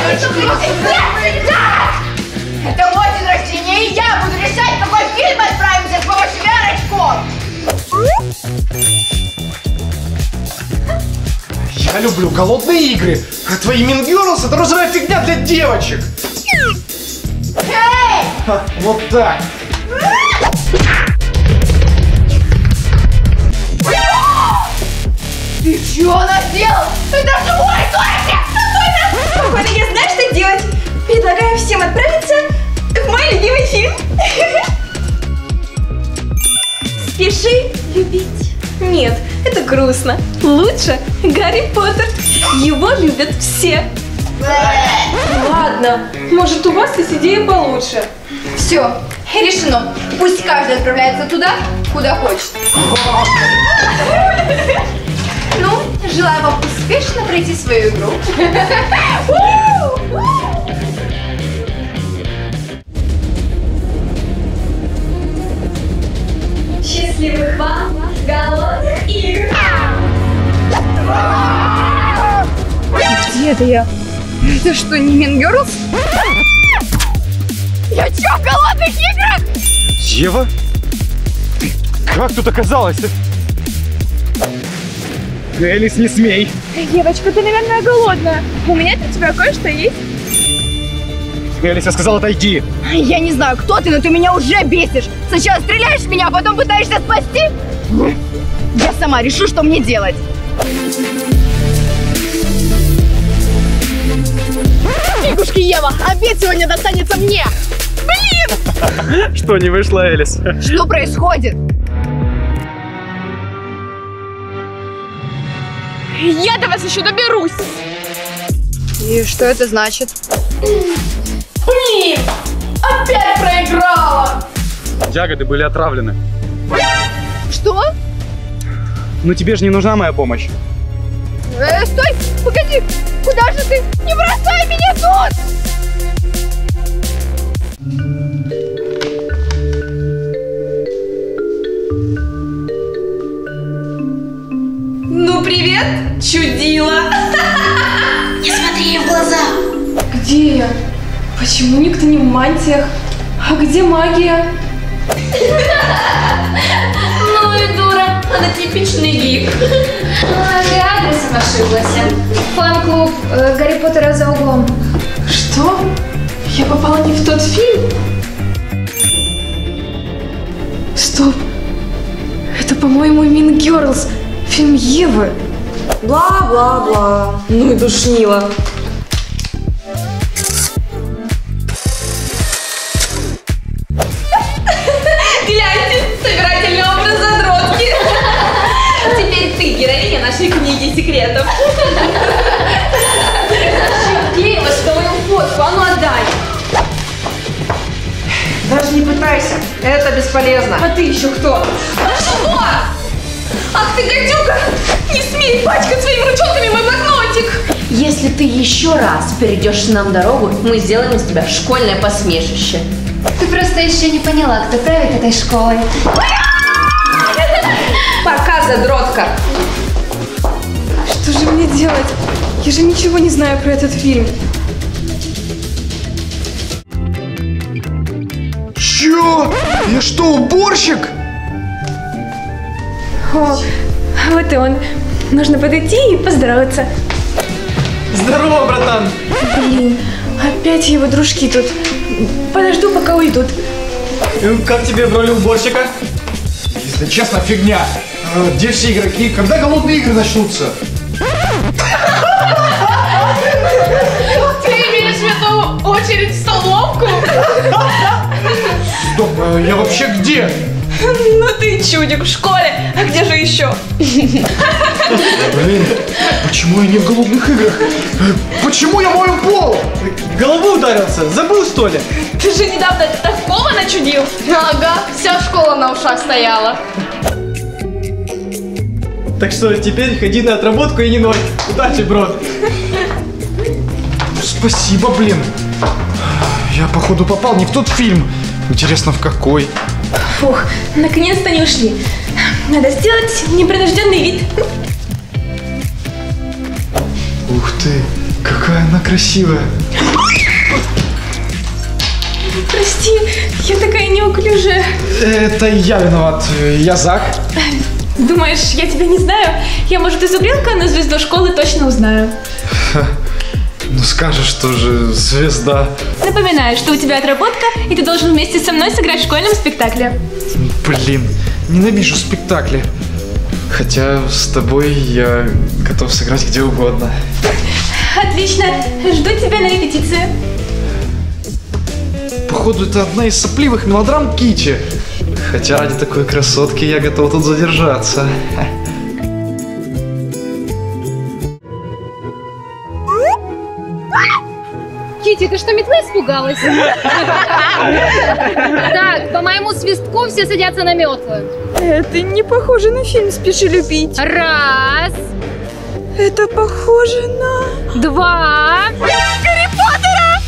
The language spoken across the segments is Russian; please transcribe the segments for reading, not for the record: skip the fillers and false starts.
Это мой день рождения, и я буду решать, какой фильм отправимся с помощью VR-очков. Я люблю голодные игры, а твои Mean Girls — это розовая фигня для девочек. Эй! Вот так. Ты что наделал? Это живой котик! Спокойно, я знаю, что делать. Предлагаю всем отправиться в мой любимый фильм. Спеши любить. Нет, это грустно. Лучше Гарри Поттер. Его любят все. Ладно, может, у вас есть идея получше. Все, решено. Пусть каждый отправляется туда, куда хочет. Ну, желаю вам успешно пройти свою игру. Счастливых вам голодных игр. Где это я? Это что, не Mean Girls? Я чё, в голодных играх? Ева? Ты как тут оказалась? Элис, не смей. Девочка, ты, наверное, голодная. У меня для тебя кое-что есть. Элис, я сказал, отойди. Я не знаю, кто ты, но ты меня уже бесишь. Сначала стреляешь в меня, а потом пытаешься спасти. Я сама решу, что мне делать. Фигушки, Ева, обед сегодня достанется мне. Блин! Что, не вышла, Элис? Что происходит? Я до вас еще доберусь. И что это значит? Блин! Опять проиграла! Ягоды были отравлены. Что? Ну тебе же не нужна моя помощь. Стой! Погоди! Куда же ты? Не бросай меня тут! Ну, привет, чудила! Не смотри ей в глаза. Где я? Почему никто не в мантиях? А где магия? Ну и дура, она типичный гик. Ты адресом ошиблась. Фан-клуб Гарри Поттера за углом. Что? Я попала не в тот фильм? Стоп! Это, по-моему, Mean Girls. Фильм Евы. Бла-бла-бла. Ну и душнила. Гляньте, собирательный образ задротки. Теперь ты героиня нашей книги секретов. Клеила свою фотку, а ну отдай. Даже не пытайся, это бесполезно. А ты еще кто? А что? Ах ты гадюка! Не смей пачкать своими ручонками мой блокнотик! Если ты еще раз перейдешь нам дорогу, мы сделаем из тебя школьное посмешище. Ты просто еще не поняла, кто правит этой школой. Пока, задротка. Что же мне делать? Я же ничего не знаю про этот фильм. Чё? Я что, уборщик? О, вот и он. Нужно подойти и поздороваться. Здорово, братан. Блин, опять его дружки тут. Подожду, пока уйдут. Как тебе в роли уборщика? Если честно, фигня. Где все игроки? Когда голодные игры начнутся? Ты имеешь в виду очередь в столовку? Стоп, я вообще где? Ну ты чудик в школе. А где же еще? Блин, почему я не в голодных играх? Почему я мою пол? Голову ударился, забыл что ли? Ты же недавно такого начудил. Ага, вся школа на ушах стояла. Так что теперь ходи на отработку и не ной. Удачи, бро. Спасибо, блин. Я, походу, попал не в тот фильм. Интересно, в какой? Фух, наконец-то они ушли. Надо сделать непринужденный вид. Ух ты, какая она красивая. Прости, я такая неуклюжая. Это я виноват. Я Зак. Думаешь, я тебя не знаю? Я, может, и зубрилка, но звезду школы точно узнаю. Ну скажешь, что же звезда. Напоминаю, что у тебя отработка, и ты должен вместе со мной сыграть в школьном спектакле. Блин, ненавижу спектакли. Хотя с тобой я готов сыграть где угодно. Отлично, жду тебя на репетиции. Походу, это одна из сопливых мелодрам Кити. Хотя ради такой красотки я готов тут задержаться. Кити, ты что, метлы испугалась? Так, по моему свистку все садятся на метлы. Это не похоже на фильм «Спеши любить». Раз, Это похоже на... два. Гарри Поттера!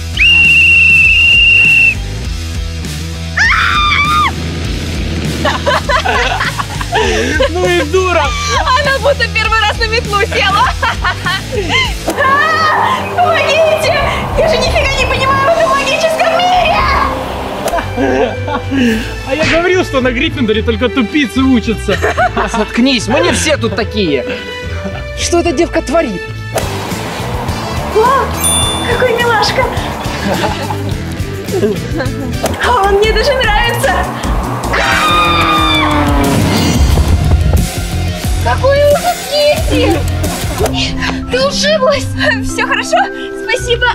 Ну и дура! Она будто первый раз на метлу села. Помогите! Я же нифига не понимаю в этом магическом мире! А я говорил, что на Гриффиндоре только тупицы учатся. Заткнись, мы не все тут такие. Что эта девка творит? О, какой милашка! Он мне даже нравится! Какой ужас, Кити! Ты ушиблась? Все хорошо? Спасибо!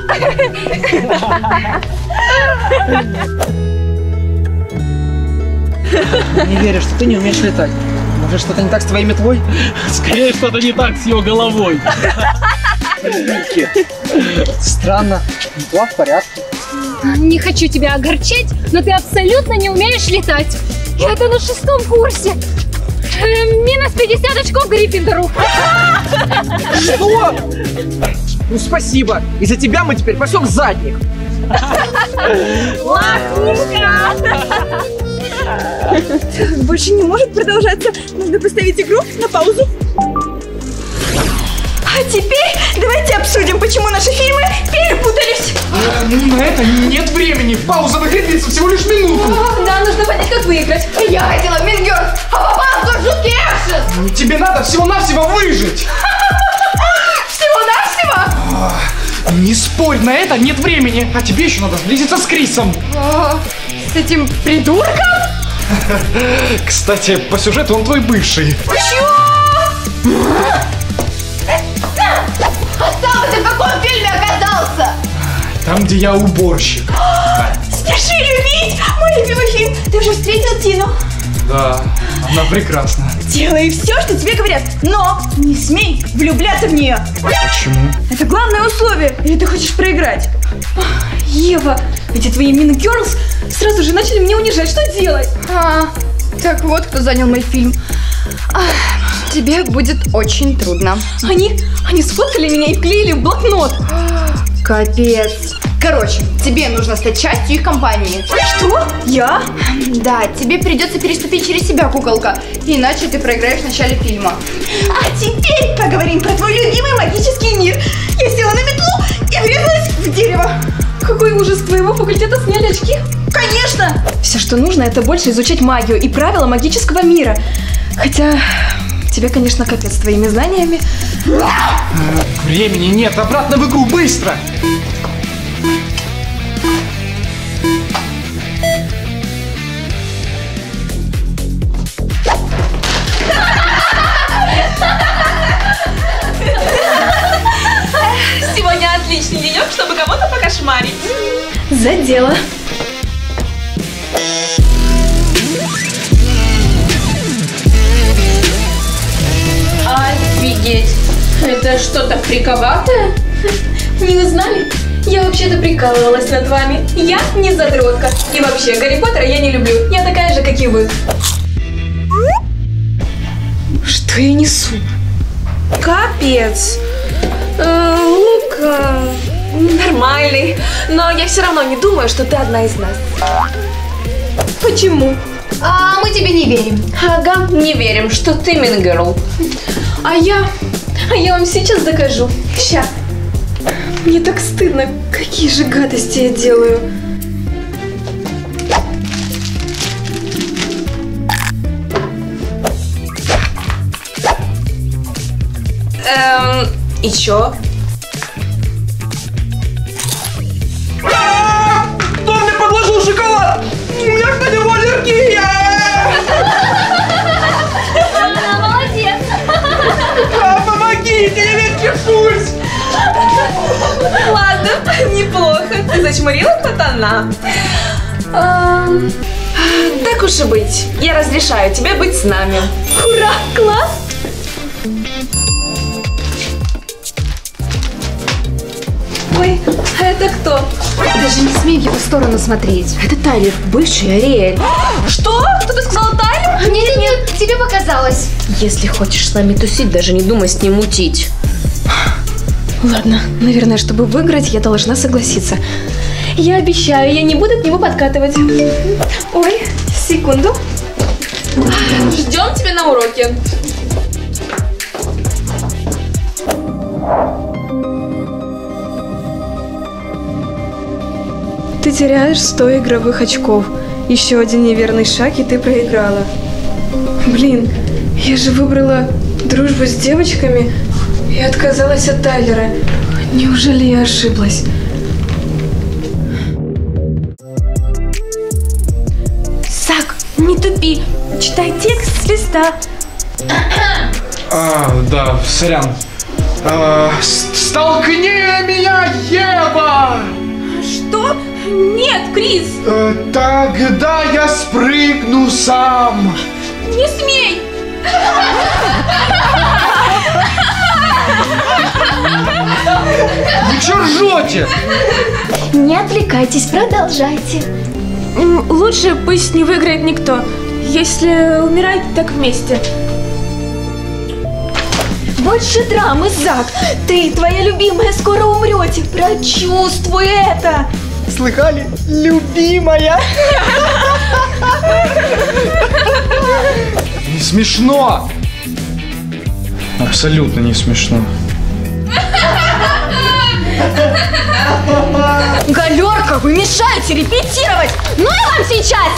Не верю, что ты не умеешь летать. Может, что-то не так с твоей метлой? Скорее, что-то не так с ее головой. Странно. Метла в порядке. Не хочу тебя огорчать, но ты абсолютно не умеешь летать. И это на 6-м курсе. Минус 50 очков Гриффиндору. Что? Ну спасибо. Из-за тебя мы теперь пасем задних. Лохушка! Больше не может продолжаться. Нужно поставить игру на паузу. А теперь давайте обсудим, почему наши фильмы перепутались. На это нет времени. Пауза в игре длится всего лишь минуту. Да, нужно понять, как выиграть. Я хотела в Mean Girls, а попала в тот жуткий экшен! Тебе надо всего-навсего выжить. Всего-навсего? Не спорь, на это нет времени. А тебе еще надо сблизиться с Крисом. С этим придурком? Кстати, по сюжету он твой бывший. А сам ты в каком фильме оказался? Там, где я уборщик. Спеши любить! Мой любимый фильм. Ты уже встретил Тину? Да, она прекрасна. Делай все, что тебе говорят, но не смей влюбляться в нее. Почему? Это главное условие. Или ты хочешь проиграть? Ева, эти твои Mean Girls сразу же начали меня унижать. Что делать? Так вот, кто занял мой фильм. Тебе будет очень трудно. Они сфоткали меня и вклеили в блокнот. Капец. Короче, тебе нужно стать частью их компании. Что? Я? Да, тебе придется переступить через себя, куколка. Иначе ты проиграешь в начале фильма. А теперь поговорим про твой любимый магический мир. Я села на метлу и врезалась в дерево. Какой ужас, с твоего факультета сняли очки? Конечно! Все, что нужно, это больше изучать магию и правила магического мира. Хотя тебе, конечно, капец с твоими знаниями. Времени нет, обратно в игру, быстро! Сегодня отличный денек, чтобы кого-то покошмарить. За дело. Офигеть! Это что-то фриковатое? Не узнали? Я вообще-то прикалывалась над вами. Я не задротка. И вообще, Гарри Поттера я не люблю. Я такая же, как и вы. Что я несу? Капец. Лук нормальный. Но я все равно не думаю, что ты одна из нас. Почему? А мы тебе не верим. Ага, не верим, что ты Mean Girl. А я вам сейчас докажу. Ща. Мне так стыдно. Какие же гадости я делаю. И чё? Кто мне подложил шоколад? У меня на него аллергия! Молодец! Помогите, я ведь чешусь! Ладно, неплохо. Ты зачморила котана? Так уж и быть. Я разрешаю тебе быть с нами. Ура, класс! Ой, а это кто? Даже не смей в его сторону смотреть. Это Тайлер, бывший Ариэль. Что? Кто-то сказал Тайлер? Нет, тебе показалось. Если хочешь с нами тусить, даже не думай с ним мутить. Ладно, наверное, чтобы выиграть, я должна согласиться. Я обещаю, я не буду к нему подкатывать. Ой, секунду. Ждем тебя на уроке. Ты теряешь 100 игровых очков. Еще один неверный шаг, и ты проиграла. Блин, я же выбрала дружбу с девочками и отказалась от Тайлера. Неужели я ошиблась? Зак, не тупи. Читай текст с листа. Да, сорян. Столкни меня, Ева! Что? Нет, Крис! Тогда я спрыгну сам. Не смей! Вы чё ржете? Не отвлекайтесь, продолжайте. Лучше пусть не выиграет никто. Если умирать, так вместе. Больше драмы, Зак. Ты и твоя любимая скоро умрете. Прочувствуй это. Слыхали? Любимая! Не смешно. Абсолютно не смешно. Галерка, вы мешаете репетировать! Ну и вам сейчас!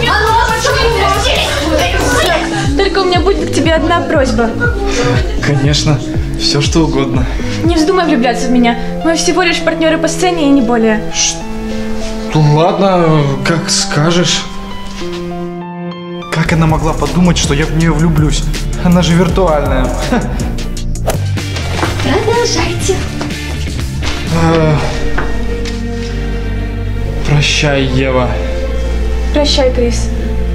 Только у меня будет к тебе одна просьба. Конечно, все что угодно. Не вздумай влюбляться в меня. Мы всего лишь партнеры по сцене и не более. Ладно, как скажешь. Как она могла подумать, что я в нее влюблюсь? Она же виртуальная. Продолжайте. Прощай, Ева. Прощай, Крис.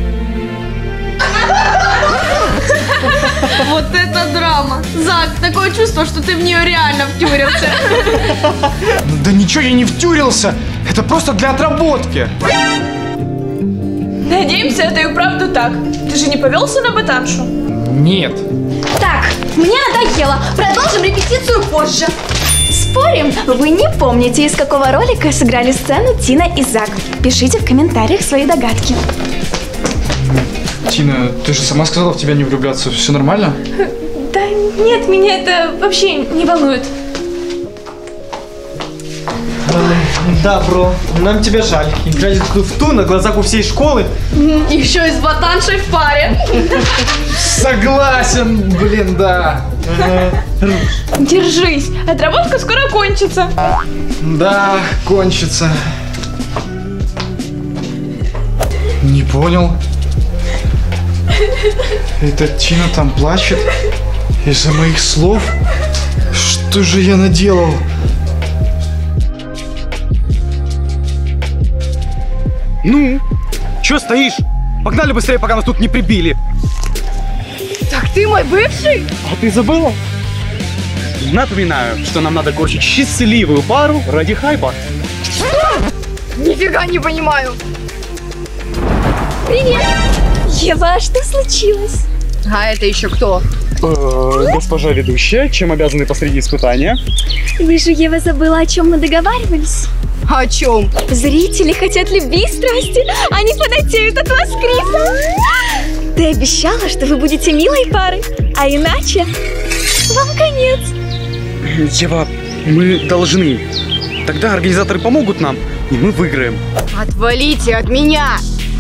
Вот это драма. Зак, такое чувство, что ты в нее реально втюрился. Да ничего я не втюрился. Это просто для отработки. Надеемся, это и правда так. Ты же не повелся на ботаншу? Нет. Так, мне надоело. Продолжим репетицию позже. Спорим, вы не помните, из какого ролика сыграли сцену Тина и Зак. Пишите в комментариях свои догадки. Тина, ты же сама сказала в тебя не влюбляться. Все нормально? Да нет, меня это вообще не волнует. Да, бро, нам тебя жаль. Играть в ту на глазах у всей школы. Еще и с ботаншей в паре. Согласен, блин, да. Держись, отработка скоро кончится. Да, кончится. Не понял. Эта Тина там плачет из-за моих слов? Что же я наделал? Ну, чё стоишь? Погнали быстрее, пока нас тут не прибили. Так ты мой бывший? А ты забыла? Напоминаю, что нам надо корчить счастливую пару ради хайпа. Нифига не понимаю. Привет! Ева, а что случилось? А это еще кто? Госпожа ведущая, чем обязаны посреди испытания? Вижу, Ева забыла, о чем мы договаривались. О чем? Зрители хотят любви и страсти. Они фанатеют от вас, Криса. Ты обещала, что вы будете милой парой, а иначе вам конец. Ева, мы должны. Тогда организаторы помогут нам, и мы выиграем. Отвалите от меня!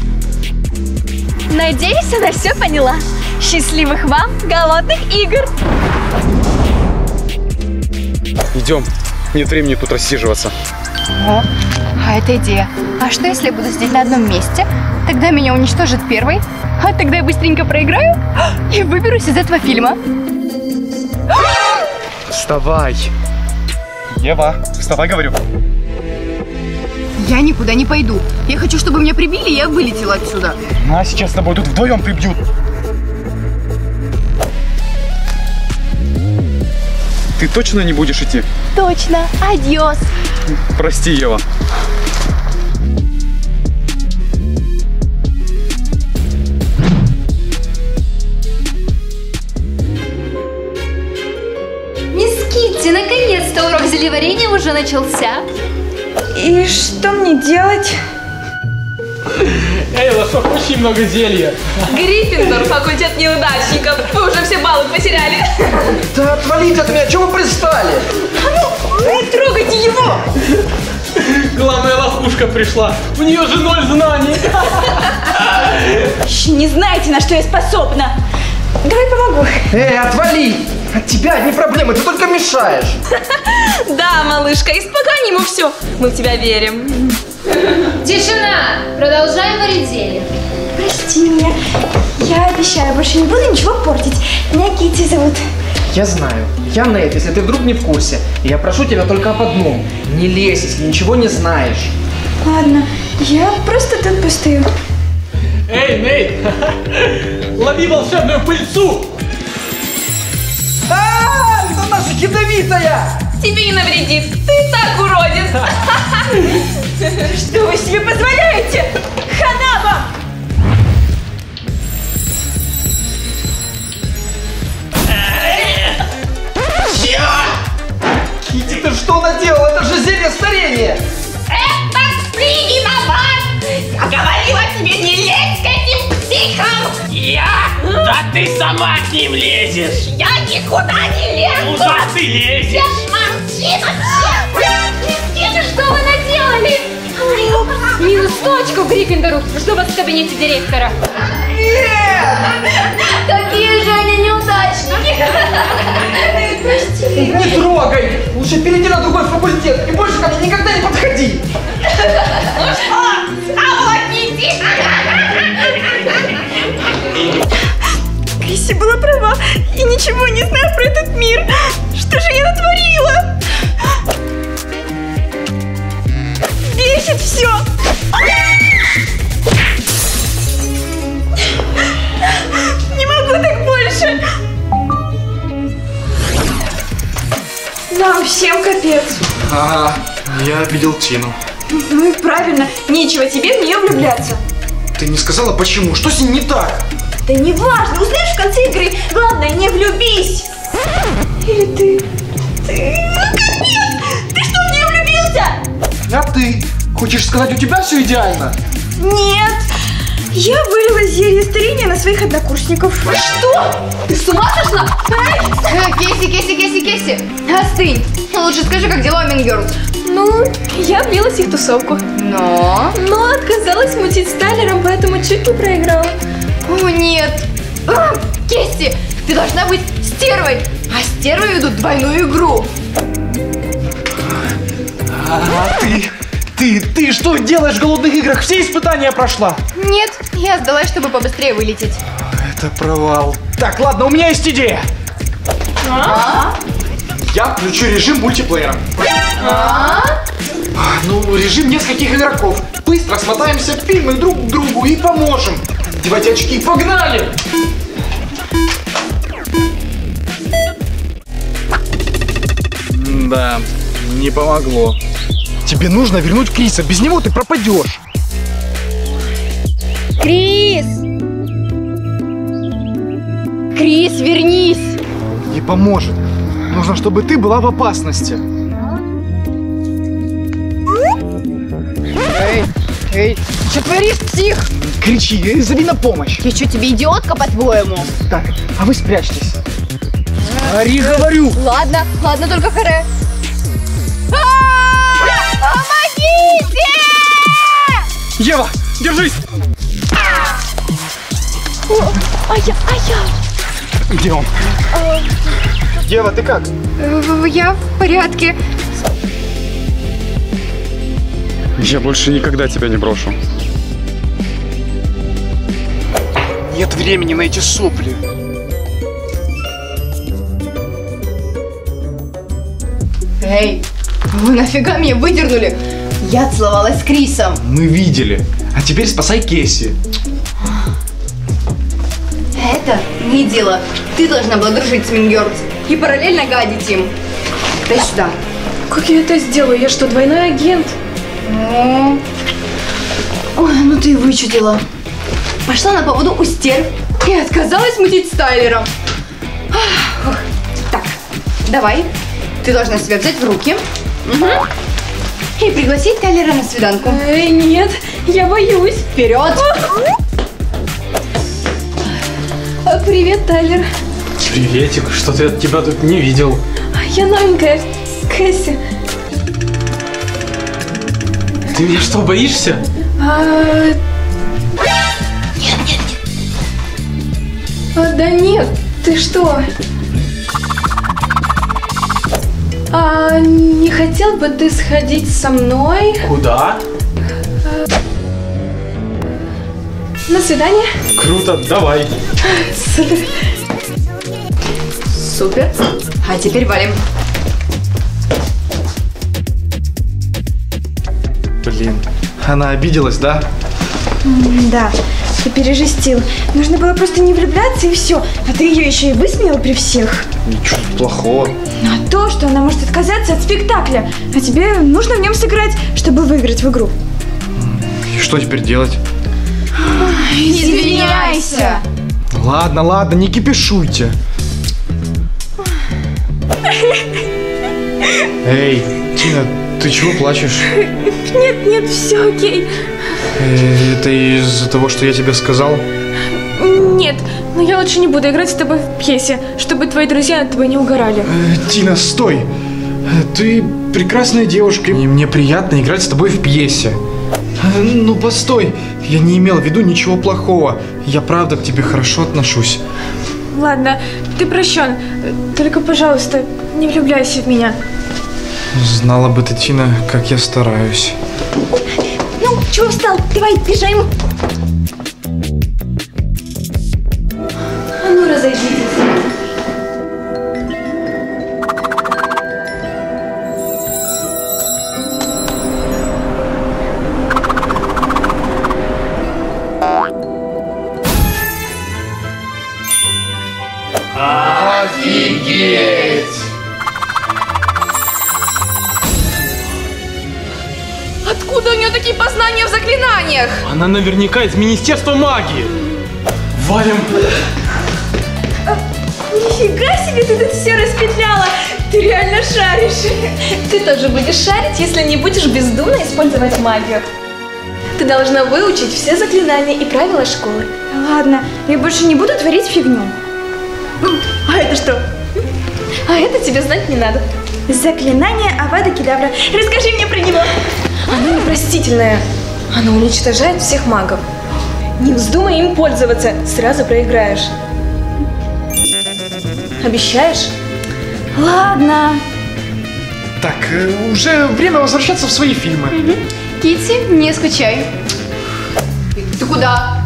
Надеюсь, она все поняла. Счастливых вам голодных игр! Идем. Нет времени тут рассиживаться. О, а это идея. А что, если я буду сидеть на одном месте? Тогда меня уничтожат первой, а тогда я быстренько проиграю и выберусь из этого фильма. Вставай. Ева, вставай, говорю. Я никуда не пойду. Я хочу, чтобы меня прибили, и я вылетела отсюда. Ну а сейчас с тобой тут вдвоем прибьют. Ты точно не будешь идти? Точно. Адьос. Прости, Ева. Мисс Китти, наконец-то урок зельеварения уже начался. И что мне делать? Эйла, что очень много зелья. Гриффиндор, факультет неудачников. Вы уже все баллы потеряли. Да отвалите от меня, чего вы пристали? Не трогайте его! Главная лохушка пришла. У нее же 0 знаний. Не знаете, на что я способна. Давай помогу. Отвали! От тебя одни проблемы, ты только мешаешь. Да, малышка, испогань ему все. Мы в тебя верим. Тишина! Продолжаем варить зелье. Прости меня. Я обещаю, больше не буду ничего портить. Меня Китти зовут. Я знаю. Я Нейт, если ты вдруг не в курсе. И я прошу тебя только об одном. Не лезь, если ничего не знаешь. Ладно, я просто тут постою. Эй, Нейт, лови волшебную пыльцу. Это наша ядовитая! Тебе не навредит. Ты и так уродец. Что вы себе позволяете? Хана вам! Китти, ты что наделал? Это же зелье старения! Это ты виноват! Я говорила тебе не лезь к этим психам! Я? Да ты сама к ним лезешь! Я никуда не лезу! Куда ты лезешь? Я ж молчи вообще! Кристина, что вы наделали? Минус 100 очков Гриффиндору. Жду вас в кабинете директора. Какие же они неудачники! Прости! Не трогай! Лучше перейди на другой факультет и больше ко мне никогда не подходи! Ну что, обладите! Крисси была права. Я ничего не знаю про этот мир. Что же я натворила? Бесит все. Не могу так больше. Нам всем капец. Ага, я обидел Тину. Ну и правильно. Нечего тебе в нее влюбляться. Ты не сказала почему? Что с ней не так? Да не важно, узнаешь в конце игры. Главное, не влюбись. Или ты... Ну капец! Ты что, в нее влюбился? А ты? Хочешь сказать, у тебя все идеально? Нет. Я вылила зелье старения на своих однокурсников. Что? Ты с ума сошла? Кесси, остынь. Лучше скажи, как дела у Mean Girls? Ну, я влилась в их тусовку. Но отказалась мутить с Тайлером, поэтому чуть не проиграла. О, нет. Кесси, ты должна быть стервой. А стервы ведут двойную игру. А ты что делаешь в голодных играх? Все испытания прошла? Нет, я сдалась, чтобы побыстрее вылететь. Это провал. Так, ладно, у меня есть идея. Я включу режим мультиплеера. Ну, режим нескольких игроков. Быстро смотаемся в фильмы друг к другу и поможем. Девайте очки, погнали! Да, не помогло. Тебе нужно вернуть Криса, без него ты пропадешь. Крис! Крис, вернись! Не поможет. Нужно, чтобы ты была в опасности. Эй, что творишь, псих? Кричи, зови на помощь. Я что, тебе идиотка, по-твоему? Так, а вы спрячьтесь. Ори, говорю. Ладно, только харе. Помогите! Ева, держись. А я. Где он? Ева, ты как? Я в порядке. Я больше никогда тебя не брошу. Нет времени на эти сопли. Эй, вы нафига меня выдернули? Я целовалась с Крисом. Мы видели. А теперь спасай Кэсси. Это не дело. Ты должна была дружить с Мингёрдс и параллельно гадить им. Дай сюда. Как я это сделаю? Я что, двойной агент? Ой, ну ты и вычудила. Пошла на поводу у стерв и отказалась мутить с Тайлером. Так, давай. Ты должна себя взять в руки. И пригласить Тайлера на свиданку. Эй, нет, я боюсь. Вперед! Привет, Тайлер. Приветик, что-то я тебя тут не видел. Я новенькая, Кэсси. Ты меня что, боишься? Да нет, ты что? Не хотел бы ты сходить со мной? Куда? На свидание? Круто, давай. Супер. Супер. А теперь валим. Блин, она обиделась, да? Да, ты пережестил. Нужно было просто не влюбляться и все. А ты ее еще и высмеял при всех. Ничего плохого. А то, что она может отказаться от спектакля. А тебе нужно в нем сыграть, чтобы выиграть в игру. И что теперь делать? Извиняйся. Ладно, ладно, не кипишуйте. Эй, Тина, ты чего плачешь? Нет, все окей. Это из-за того, что я тебе сказал? Нет, но я лучше не буду играть с тобой в пьесе, чтобы твои друзья над тобой не угорали. Тина, стой! Ты прекрасная девушка, и мне приятно играть с тобой в пьесе. Ну, постой, я не имел в виду ничего плохого. Я правда к тебе хорошо отношусь. Ладно, ты прощен. Только, пожалуйста, не влюбляйся в меня. Знала бы ты, Тина, как я стараюсь. Ну, чего встал? Давай, бежим. А ну, разойдитесь. Офигеть! Откуда у нее такие познания в заклинаниях? Она наверняка из Министерства магии. Валим. Нифига себе, ты тут все распетляла. Ты реально шаришь. Ты тоже будешь шарить, если не будешь бездумно использовать магию. Ты должна выучить все заклинания и правила школы. Ладно, я больше не буду творить фигню. А это что? А это тебе знать не надо. Заклинание Авада Кедавра. Расскажи мне про него. Оно непростительное. Оно уничтожает всех магов. Не вздумай им пользоваться, сразу проиграешь. Обещаешь? Ладно. Так, уже время возвращаться в свои фильмы. Китти, не скучай. Ты куда?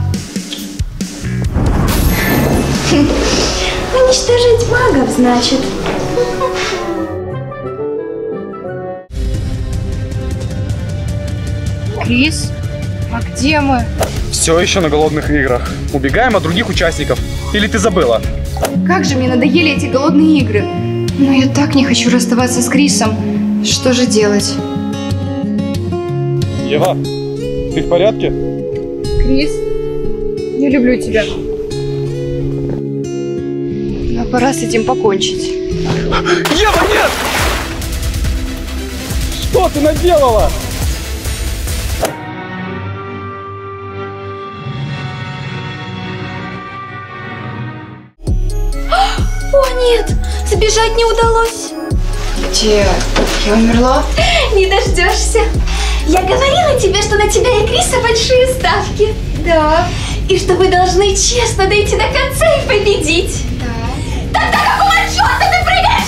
Уничтожить магов, значит. Крис, а где мы? Все еще на голодных играх. Убегаем от других участников. Или ты забыла? Как же мне надоели эти голодные игры. Но я так не хочу расставаться с Крисом. Что же делать? Ева, ты в порядке? Крис, я люблю тебя. Но пора с этим покончить. Ева, нет! Что ты наделала? О, нет! Сбежать не удалось. Где? Я умерла? Не дождешься. Я говорила тебе, что на тебя и Криса большие ставки. Да. И что вы должны честно дойти до конца и победить. Да. Тогда какого черта ты прыгаешь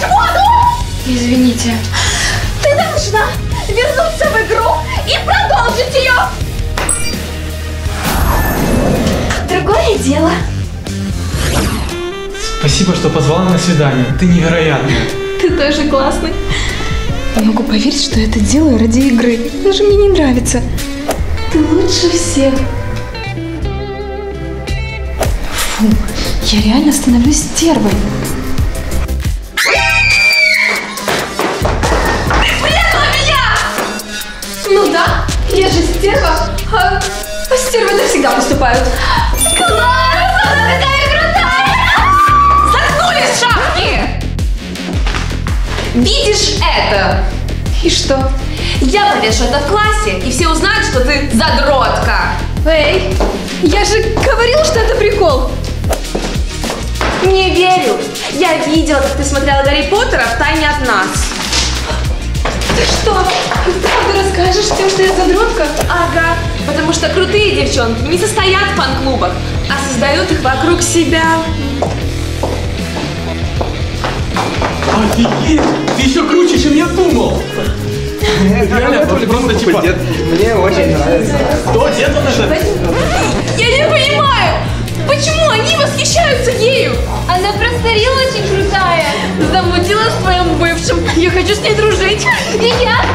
Извините. Ты должна вернуться в игру и продолжить ее. Другое дело. Спасибо, что позвала на свидание. Ты невероятная. Ты тоже классный. Не могу поверить, что я это делаю ради игры. Даже мне не нравится. Ты лучше всех. Фу, я реально становлюсь стервой. Ты предала меня! Ну да, я же стерва. А стервы так всегда поступают. Класс! Она такая крутая! Заткнулись, шапки! Видишь это? И что? Я повешу это в классе, и все узнают, что ты задротка. Эй, я же говорил, что это прикол. Не верю. Я видела, как ты смотрела Гарри Поттера втайне от нас. Ты что, правда расскажешь всем, что я задротка? Ага, потому что крутые девчонки не состоят в фан-клубах, а создают их вокруг себя. Офигеть! Ты еще круче, чем я думал! Реально, просто типа... Дед, мне очень нравится. Кто? Дед он это? Я не понимаю, почему они восхищаются ею? Она просто рил очень крутая. Замутила с твоим бывшим. Я хочу с ней дружить. И я.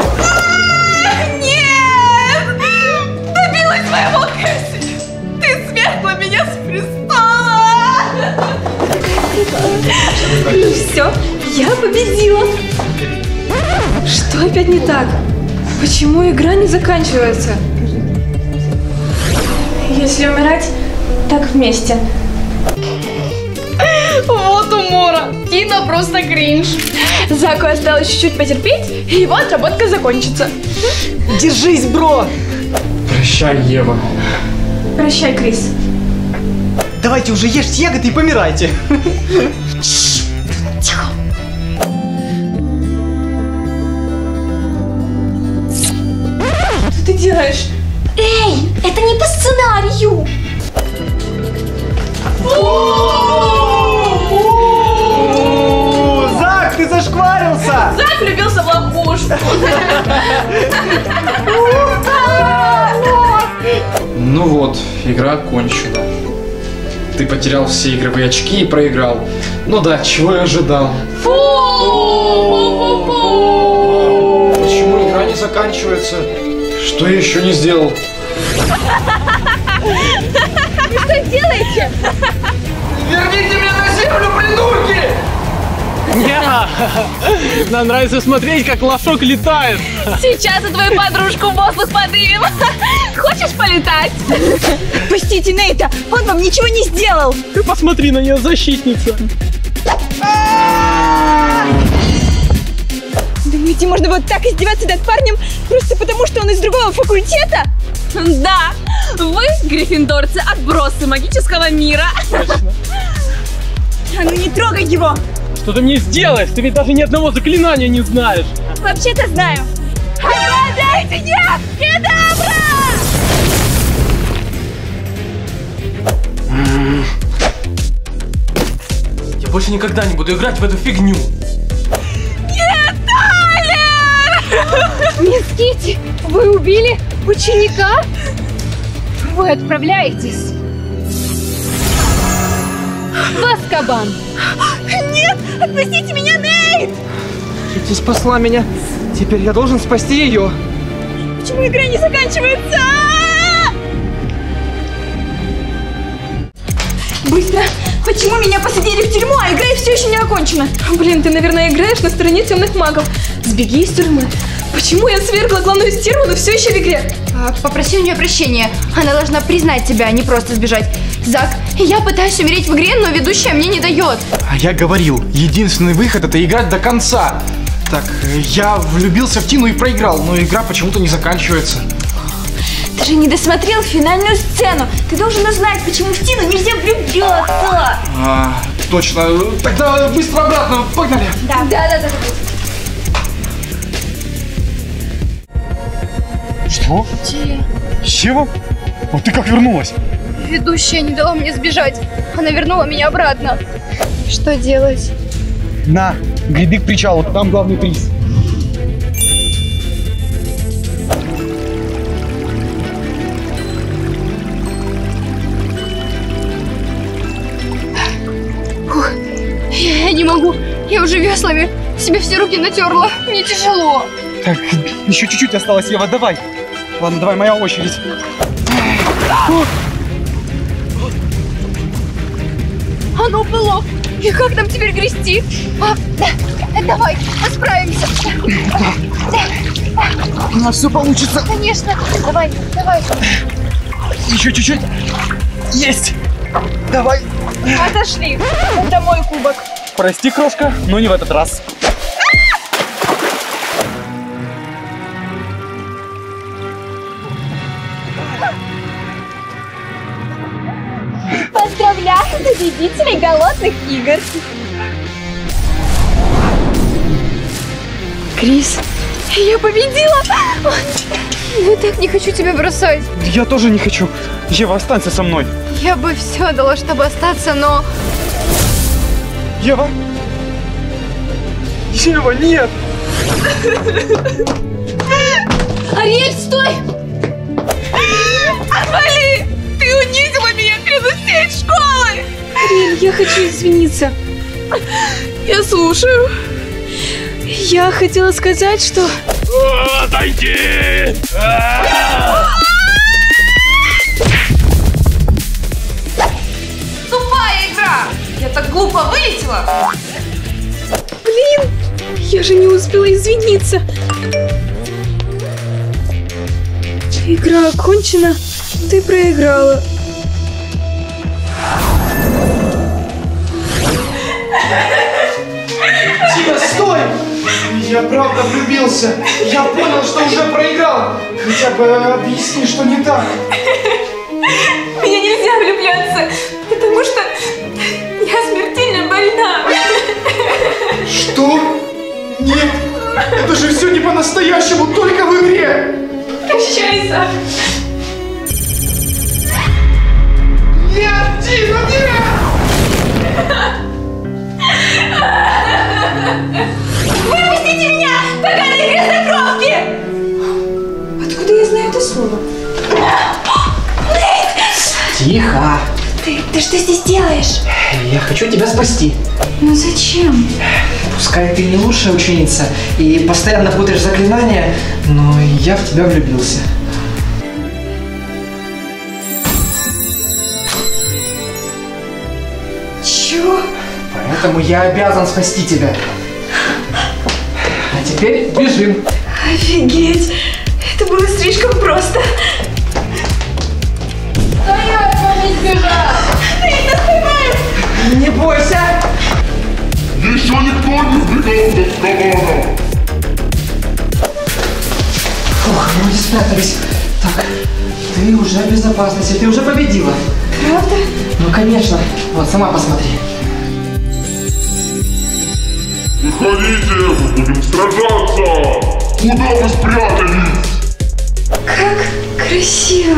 Нет! Добилась своего, Кэсси! Ты свергла меня с престола! Ну все, я победила. Что опять не так? Почему игра не заканчивается? Если умирать, так вместе. Вот умора! Тина просто кринж. Заку осталось чуть-чуть потерпеть, и его отработка закончится. Держись, бро! Прощай, Ева. Прощай, Крис. Давайте уже ешьте ягоды и помирайте. Тихо. Что ты делаешь? Эй, это не по сценарию. Зак, ты зашкварился! Зак влюбился в лохушку. Ну вот, игра окончена. Ты потерял все игровые очки и проиграл. Ну да, чего я ожидал. Почему игра не заканчивается? Что я еще не сделал? Вы что делаете? Верните меня на землю, придурки! Нам нравится смотреть, как лошок летает. Сейчас и твою подружку в воздух подымем. Хочешь полетать? Пустите Нейта, он вам ничего не сделал. Ты посмотри на нее, защитница. Думаете, можно вот так издеваться над парнем просто потому, что он из другого факультета? Да, вы, гриффиндорцы, отбросы магического мира. Точно. А ну не трогай его. Что ты мне сделаешь? Ты ведь даже ни одного заклинания не знаешь. Вообще-то знаю. Подайте, нет! Кедавра! Я больше никогда не буду играть в эту фигню. Нет, Тайлер! Мисс Китти, вы убили ученика? Вы отправляетесь в Азкабан. Нет, отпустите меня, Нейт! Китти спасла меня. Теперь я должен спасти ее. Почему игра не заканчивается? Быстро! Почему меня посадили в тюрьму, а игра все еще не окончена? Блин, ты, наверное, играешь на стороне темных магов. Сбеги из тюрьмы. Почему я свергла главную стерву, но все еще в игре? Попроси у нее прощения. Она должна признать тебя, а не просто сбежать. Зак, я пытаюсь умереть в игре, но ведущая мне не дает. А я говорил, единственный выход — это играть до конца. Так, я влюбился в Тину и проиграл, но игра почему-то не заканчивается. Ты же не досмотрел финальную сцену. Ты должен узнать, почему в Тину нельзя влюбляться. Точно. Тогда быстро обратно, погнали. Да. Что? Ева? А ты как вернулась? Ведущая не дала мне сбежать. Она вернула меня обратно. Что делать? На, Гряды к причалу, там главный приз. Фух, я не могу. Я уже веслами себе все руки натерла. Мне тяжело. Так, еще чуть-чуть осталось, Ева, давай. Ладно, давай, моя очередь. Оно было. И как нам теперь грести? Давай, мы справимся. У нас все получится. Конечно. Давай, давай. Еще чуть-чуть. Есть. Давай. Отошли. Это мой кубок. Прости, крошка, но не в этот раз. Поздравляю победителей голодных игр! Крис, я победила! Я так не хочу тебя бросать. Я тоже не хочу. Ева, останься со мной. Я бы все дала, чтобы остаться, но... Ева! Ева, нет! Ариэль, стой! Отвали! Ты унизила меня перед всей школой! Ариэль, я хочу извиниться. Я слушаю. Я хотела сказать, что... Отойди! Тупая игра! Я так глупо вылетела! Блин, я же не успела извиниться. Игра окончена, ты проиграла. Тина, стой! Я правда влюбился. Я понял, что уже проиграл. Хотя бы объясни, что не так. Меня нельзя влюбляться, потому что я смертельно больна. Что? Нет, это же все не по-настоящему, только в игре. Прощай, Саш. Нет, Тина, нет! Выпустите меня, поганые грязнокровки! Откуда я знаю это слово? Тихо. Ты что здесь делаешь? Я хочу тебя спасти. Ну зачем? Пускай ты не лучшая ученица и постоянно путаешь заклинания, но я в тебя влюбился. Чего? Поэтому я обязан спасти тебя. А теперь бежим. Офигеть! Это было слишком просто. Стоять, вам не сбежать! Ты это снимаешь! Не бойся! Еще никто не сбегал от кабана! Фух, мы спрятались. Так, ты уже в безопасности, ты уже победила. Правда? Ну, конечно. Вот, сама посмотри. Выходите, мы будем сражаться! Куда вы спрятались? Как красиво!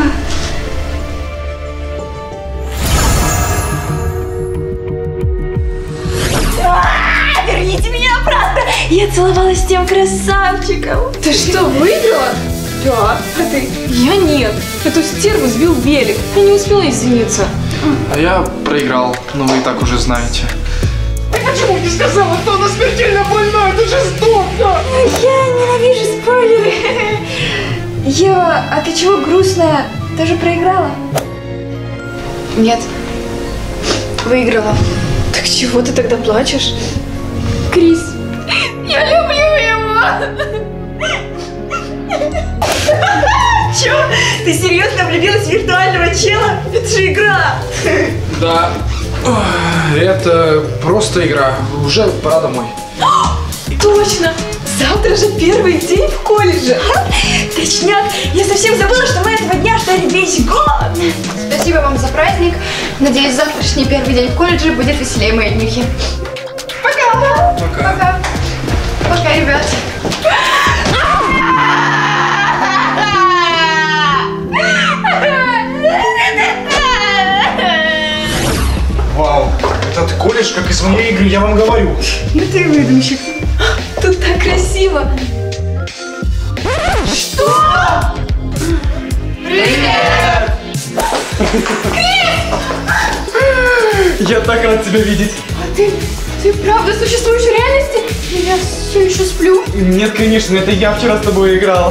Верните меня обратно! Я целовалась с тем красавчиком! Ты что, выиграла? Да. А ты? Я нет. Эту стерву сбил велик. Я не успела извиниться. А я проиграл, но вы и так уже знаете. Ты почему не сказала, что она смертельно больна? Это жестоко! Я ненавижу спойлеры! Ева, а ты чего грустная? Тоже проиграла? Нет. Выиграла. Так чего ты тогда плачешь? Крис, я люблю его! Чё? Ты серьезно влюбилась в виртуального чела? Это же игра! Да. Это просто игра. Уже пора домой. Точно! Завтра же первый день в колледже! Точняк! Я совсем забыла, что мы этого дня ждали весь год! Спасибо вам за праздник. Надеюсь, завтрашний первый день в колледже будет веселее моей днюхи. Пока! Пока! Пока, ребят! Вау, этот колледж как из Опасные игры, я вам говорю. Ну ты выдумщик. Тут так красиво. Что? Привет! Я так рад тебя видеть. А ты правда существуешь в реальности? Я все еще сплю. Нет, конечно, это я вчера с тобой играл.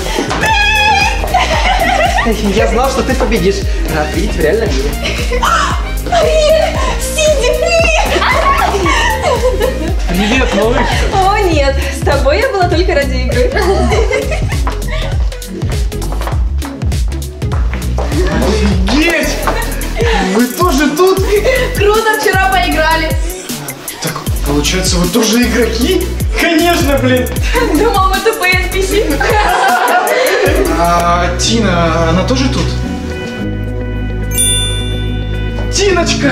Я знал, что ты победишь. Рад видеть в реальном мире. Привет! Синди, привет! Привет, малышка. О, нет, с тобой я была только ради игры. Офигеть! Вы тоже тут? Круто, вчера поиграли. Так, получается, вы тоже игроки? Конечно, блин. Думал, мы тупые NPC. А Тина, она тоже тут? Тиночка!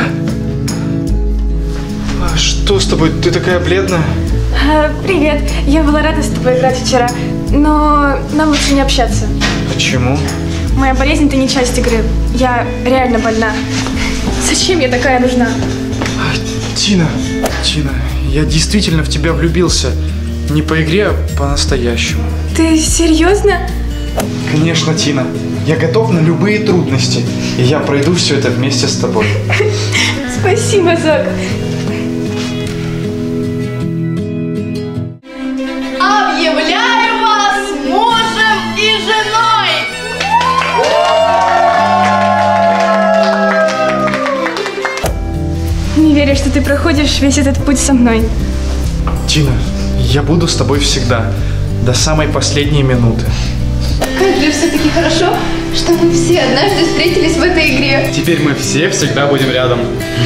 А что с тобой? Ты такая бледная? Привет, я была рада с тобой играть вчера, но нам лучше не общаться. Почему? Моя болезнь — это не часть игры. Я реально больна. Зачем я такая нужна? Тина, я действительно в тебя влюбился. Не по игре, а по-настоящему. Ты серьезно? Конечно, Тина. Я готов на любые трудности. И я пройду все это вместе с тобой. Спасибо, Зак. Объявляю вас мужем и женой! Не верю, что ты проходишь весь этот путь со мной. Тина, я буду с тобой всегда. До самой последней минуты. Как же все-таки хорошо, что мы все однажды встретились в этой игре. Теперь мы все всегда будем рядом.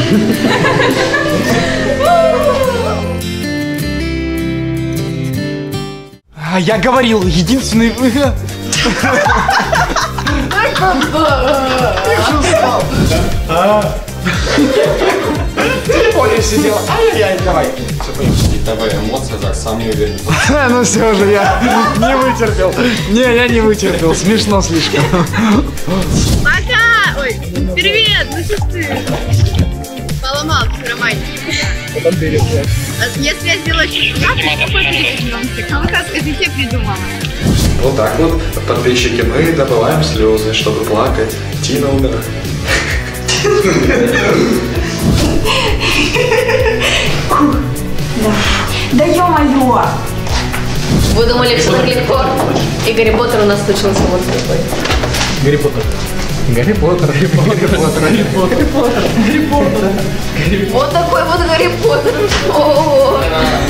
А я говорил, единственный выход. В телефоне сидел. Ай-яй-яй, давай. Давай, эмоции, так, сам не уверен. Ну все же, я не вытерпел. Не, я не вытерпел. Смешно слишком. Пока! Ой, привет! Ну что ты? Поломал все романтики. Если я сделала чуть как, то какой перевернемся? Кому-то скажите, придумала. Вот так вот, подписчики, мы добываем слезы, чтобы плакать. Тина умерла. Да ё-моё! Вы думали, все так легко? И Гарри Поттер у нас случился вот такой. Гарри Поттер. Гарри Поттер, Гарри Поттер, Гарри Поттер, Гарри Поттер, Гарри Поттер. Вот такой вот Гарри Поттер. О-о-о.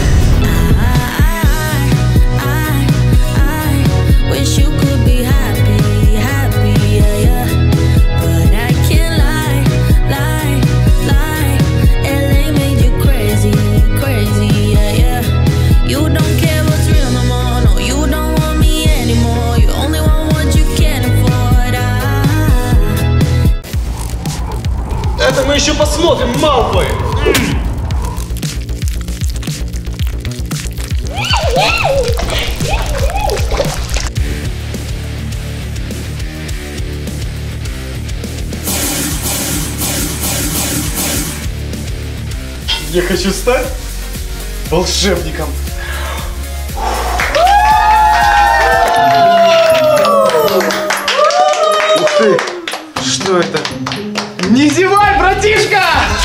Wish you could be happy, happy, yeah, yeah. But I can't lie, lie, lie. LA made you crazy, crazy, yeah, yeah. You don't care what's real no more, no, you don't want me anymore. You only want what you can afford. Это мы еще посмотрим, Малфой. Я хочу стать волшебником. Ух ты! Что это? Не зевай, братишка!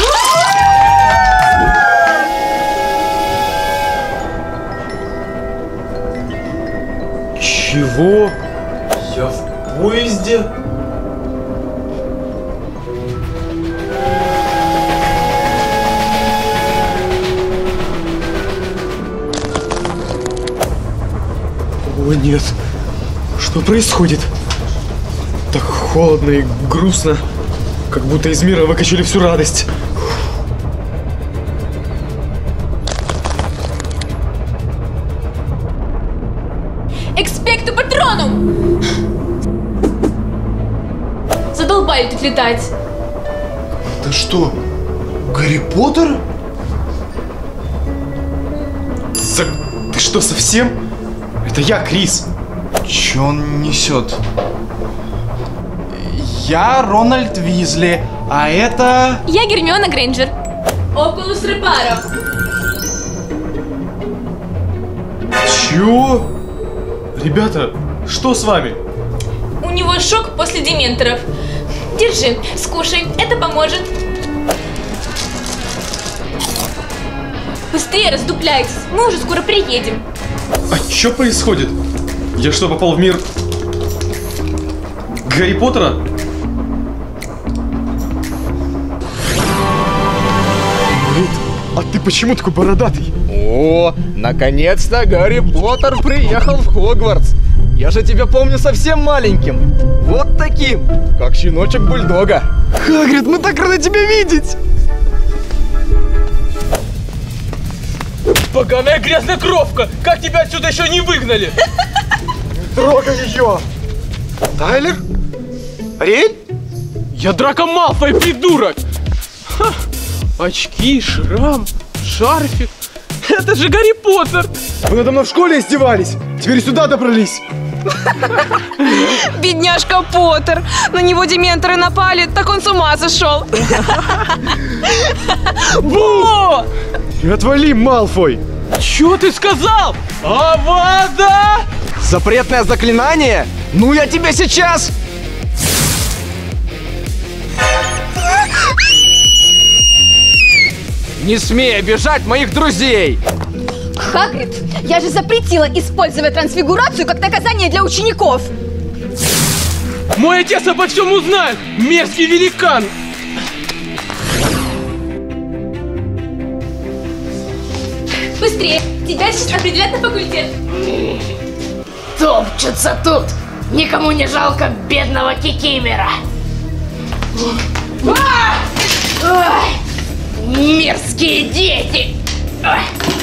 Чего? Я в поезде? О нет, что происходит? Так холодно и грустно, как будто из мира выкачали всю радость. Экспекто патронум! Задолбали тут летать. Это что, Гарри Поттер? Ты что, совсем? Это я, Крис. Че он несет? Я Рональд Уизли, а это... Я Гермиона Грейнджер. Окулус Репаро. Чё? Ребята, что с вами? У него шок после дементоров. Держи, скушай, это поможет. Быстрее раздупляйтесь, мы уже скоро приедем. А чё происходит? Я что, попал в мир Гарри Поттера? А ты почему такой бородатый? О, наконец-то Гарри Поттер приехал в Хогвартс. Я же тебя помню совсем маленьким. Вот таким, как щеночек бульдога. Хагрид, мы так рады тебя видеть! Поганая грязная кровка! Как тебя отсюда еще не выгнали? Трогай ее! Тайлер? Ариэль? Я Драко Малфой, придурок! Ха. Очки, шрам, шарфик. Это же Гарри Поттер! Вы надо мной в школе издевались, теперь сюда добрались. Бедняжка Поттер. На него дементоры напали, так он с ума сошел. Бу! Отвали, Малфой! Чё ты сказал? Авада! Запретное заклинание? Ну я тебе сейчас! Не смей обижать моих друзей! Хагрид, я же запретила использовать трансфигурацию как наказание для учеников. Мой отец обо всем узнает! Мерзкий великан! Быстрее, тебя сейчас определят на факультет. Топчутся тут. Никому не жалко бедного Кикимора. Ой, мерзкие дети. Ой.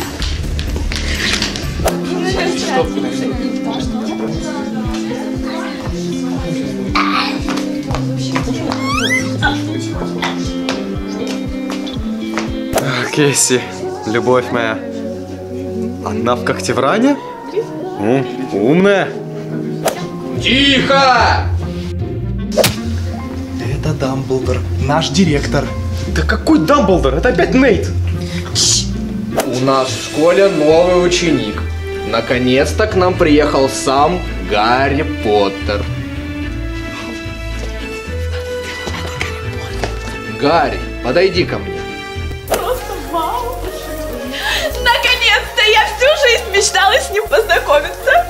Кейси, любовь моя. Она в Когтевране? Умная. Тихо! Это Дамблдор, наш директор. Да какой Дамблдор? Это опять Нейт. У нас в школе новый ученик. Наконец-то к нам приехал сам Гарри Поттер. Гарри, подойди ко мне. Просто вау! Наконец-то! Я всю жизнь мечтала с ним познакомиться.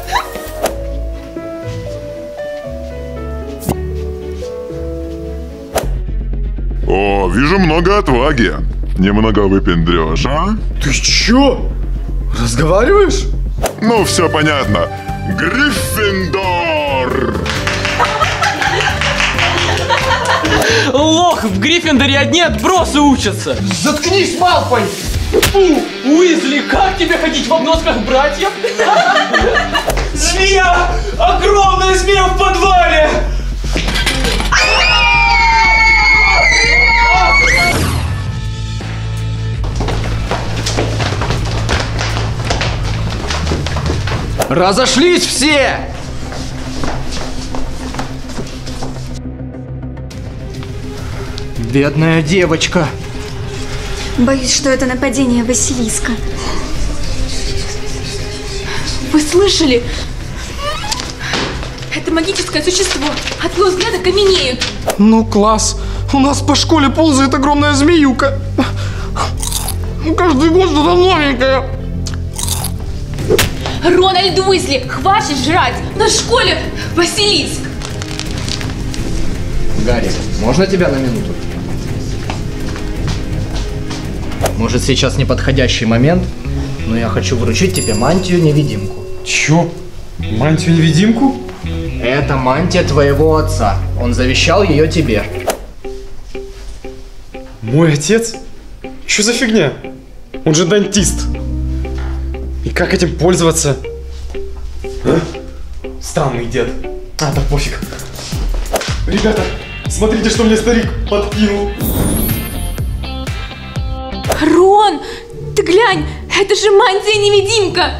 О, вижу много отваги. Немного выпендрёжа. Ты чё? Разговариваешь? Ну, все понятно. Гриффиндор! Лох, в Гриффиндоре одни отбросы учатся. Заткнись, Малфой! Фу, Уизли, как тебе ходить в обносках братьев? Змея! Огромная змея в подвале! Разошлись все! Бедная девочка. Боюсь, что это нападение Василиска. Вы слышали? Это магическое существо. От его взгляда каменеют. Ну класс, у нас по школе ползает огромная змеюка. Каждый год что-то новенькое. Рональд Уизли, хватит жрать! На школе Василиск! Гарри, можно тебя на минуту? Может, сейчас неподходящий момент, но я хочу вручить тебе мантию-невидимку. Чё? Мантию-невидимку? Это мантия твоего отца. Он завещал ее тебе. Мой отец? Чё за фигня? Он же дантист. И как этим пользоваться? А? Странный дед. А, да пофиг. Ребята, смотрите, что мне старик подкинул. Рон, ты глянь, это же мантия-невидимка!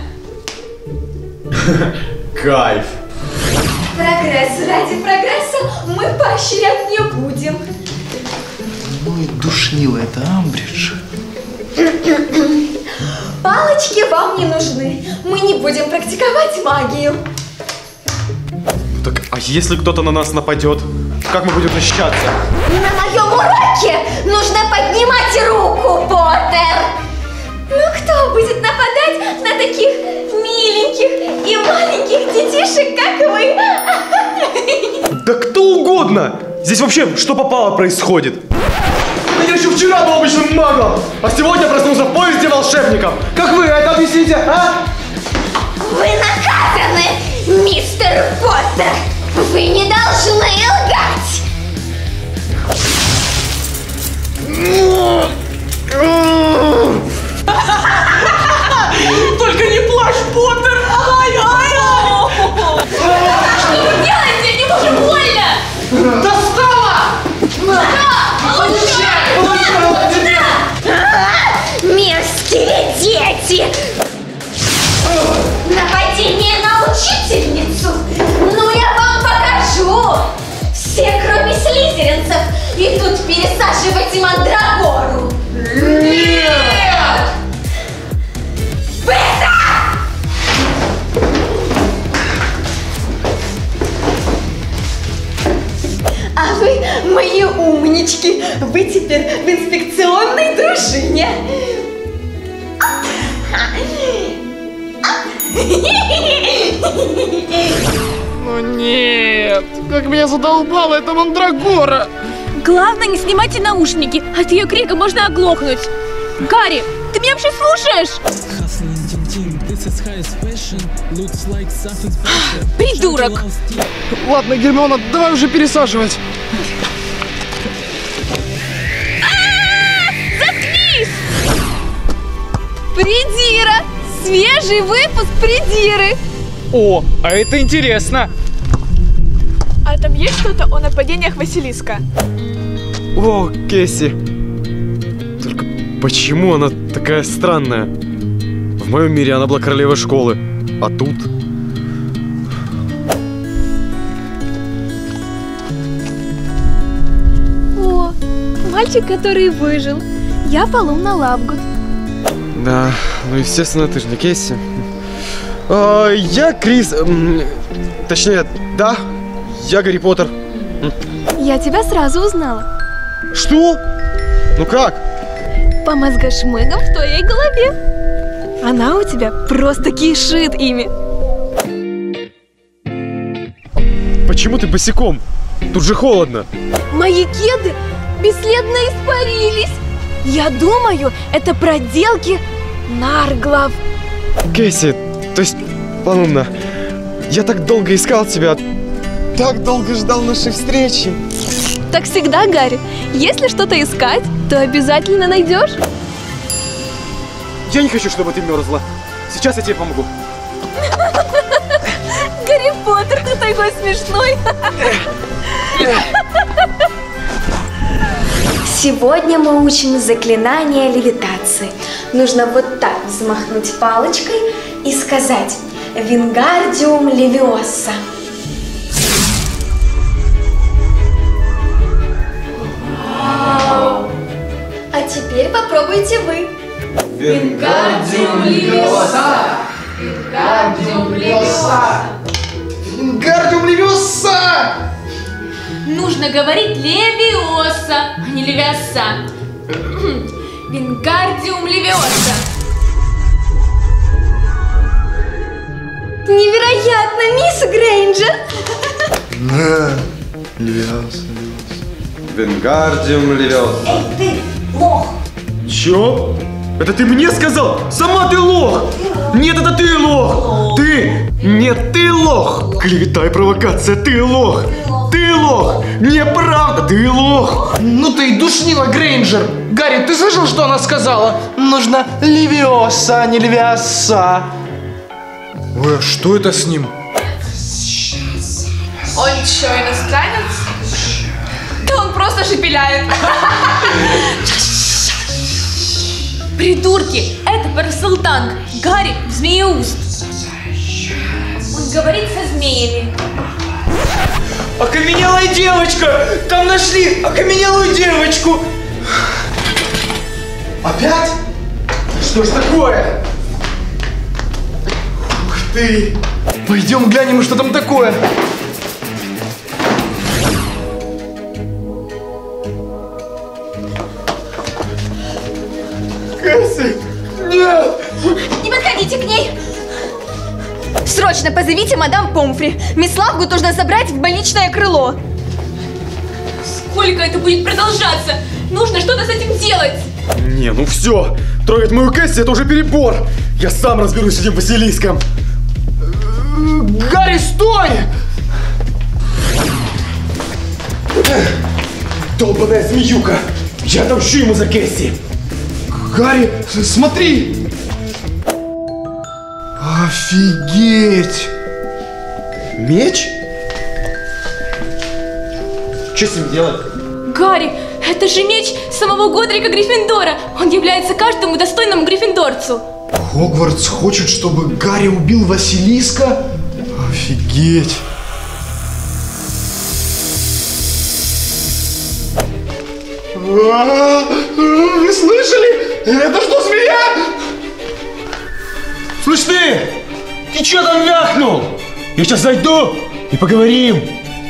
Кайф. Прогресс ради прогресса мы поощрять не будем. Ну и душнило это, Амбридж. Палочки вам не нужны. Мы не будем практиковать магию. Так, а если кто-то на нас нападет? Как мы будем защищаться? На моем уроке нужно поднимать руку, Поттер. Ну кто будет нападать на таких миленьких и маленьких детишек, как вы? Да кто угодно! Здесь вообще что попало происходит? Я еще вчера был обычным магом, а сегодня проснулся в поезде волшебников. Как вы это объясните, а? Вы наказаны, мистер Поттер. Вы не должны лгать. Только не плачь, Поттер! Ай-ай-ай! Что вы делаете? Мне уже больно! Достала! Мерзкие дети! Нападение на учительницу! Ну я вам покажу! Все, кроме слизеринцев, идут пересаживать мандрагору! Нет! Быстро! А вы, мои умнички, вы теперь в инспекционной дружине. Ну нет, как меня задолбала эта мандрагора. Главное, не снимайте наушники. От ее крика можно оглохнуть. Гарри, ты меня вообще слушаешь? Придурок! Ладно, Гермиона, давай уже пересаживать. Заткнись! Придира! Свежий выпуск Придиры! О, а это интересно. А там есть что-то о нападениях Василиска? О, Кэсси. Только почему она такая странная? В моем мире она была королевой школы, а тут... О, мальчик, который выжил. Я Полумна Лавгуд. Да, ну естественно, ты же не Кэсси. Я Крис... точнее, да, я Гарри Поттер. Я тебя сразу узнала. Что? Ну как? По мозгошмыгам в твоей голове. Она у тебя просто кишит ими. Почему ты босиком? Тут же холодно. Мои кеды бесследно испарились. Я думаю, это проделки нарглов. Кэсси, то есть, Полумна, я так долго искал тебя, так долго ждал нашей встречи. Так всегда, Гарри. Если что-то искать, то обязательно найдешь. Я не хочу, чтобы ты мерзла. Сейчас я тебе помогу. Гарри Поттер, ты такой смешной. Сегодня мы учим заклинание левитации. Нужно вот так взмахнуть палочкой и сказать «Вингардиум левиоса». А теперь попробуйте вы. Вингардиум левиоса! Вингардиум левиоса! Вингардиум левиоса! Нужно говорить левиоса, а не левиоса. Вингардиум левиоса. Невероятно, мисс Грейнджер! Левиоса. Вингардиум левиоса. Эй, ты, лох! Чё? Это ты мне сказал? Сама ты лох! Нет, это ты лох! Ты! Нет, ты лох! Клевета и провокация, ты лох! Ты лох! Неправда, ты лох! Ну ты и душнила, Грейнджер! Гарри, ты слышал, что она сказала? Нужно левиоса, а не левиоса. Ой, а что это с ним? Он что, иностранец? Да он просто шепеляет. Придурки, это Парселтанг. Гарри Змееуст. Он говорит со змеями. Окаменелая девочка! Там нашли окаменелую девочку! Опять? Что ж такое? Ух ты! Пойдем глянем, что там такое. Кэсси! Нет! Не подходите к ней! Срочно позовите мадам Помфри. Мисс Лавгуд нужно забрать в больничное крыло. Сколько это будет продолжаться? Нужно что-то с этим делать. Не, ну все. Трогать мою Кэсси — это уже перебор. Я сам разберусь с этим Василиском. Гарри, стой! Долбаная змеюка! Я отомщу ему за Кэсси! Гарри, смотри! Офигеть! Меч? Что с ним делать? Гарри, это же меч самого Годрика Гриффиндора. Он является каждому достойному гриффиндорцу. Хогвартс хочет, чтобы Гарри убил Василиска? Офигеть! Вы слышали? Это что, змея? Слышь ты чё там вякнул? Я сейчас зайду и поговорим.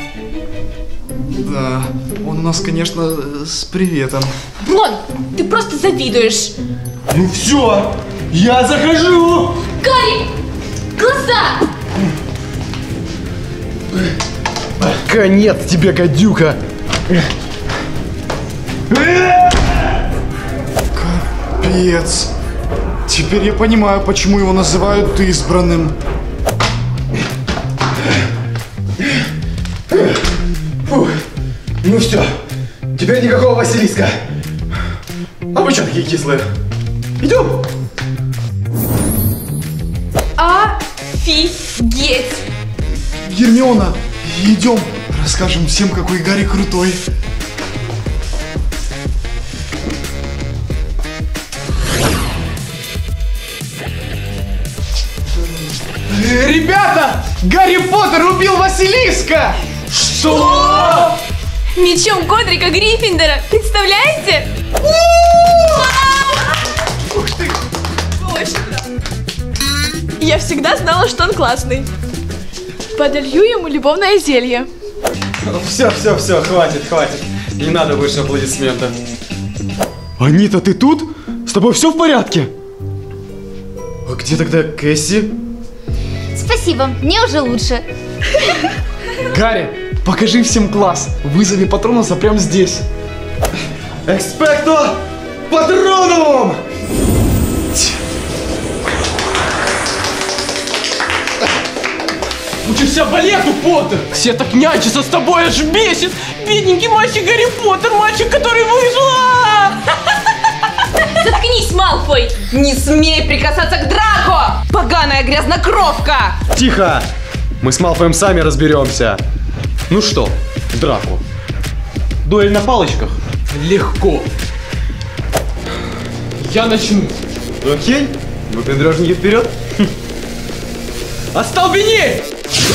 Да, он у нас, конечно, с приветом. Рон, ты просто завидуешь. Ну все, я захожу. Гарри, глаза! Конец тебе, гадюка. Капец. Теперь я понимаю, почему его называют избранным. Фух. Ну все, теперь никакого Василиска. А вы что такие кислые? Идем. Офигеть! Гермиона, идем, расскажем всем, какой Гарри крутой. Ребята! Гарри Поттер убил Василиска! Что? Мечом Годрика Гриффиндора, представляете? Ух ты! Я всегда знала, что он классный. Подолью ему любовное зелье. Все, хватит. Не надо больше аплодисментов. Анита, ты тут? С тобой все в порядке? А где тогда Кэсси? Спасибо, мне уже лучше. Гарри, покажи всем класс. Вызови Патронуса прямо здесь. Экспекто Патронум! Учишься балету, Поттер! Все так нянчатся с тобой, аж бесит! Бедненький мальчик Гарри Поттер, мальчик, который выжил! Заткнись, Малфой! Не смей прикасаться к Драко! Поганая грязнокровка! Тихо! Мы с Малфоем сами разберемся. Ну что, Драко? Дуэль на палочках? Легко. Я начну. Окей, выпендрежники вперед. Остолбенеть!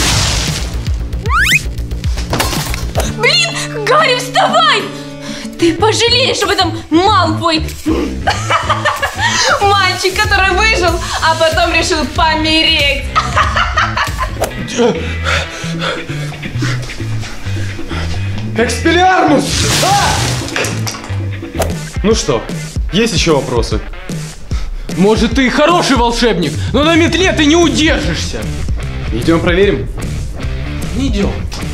Блин, Гарри, вставай! Ты пожалеешь об этом, Малфой! Мальчик, который выжил, а потом решил помереть! Экспеллиармус! Ну что, есть еще вопросы? Может, ты и хороший волшебник, но на метле ты не удержишься. Идем проверим? Идем.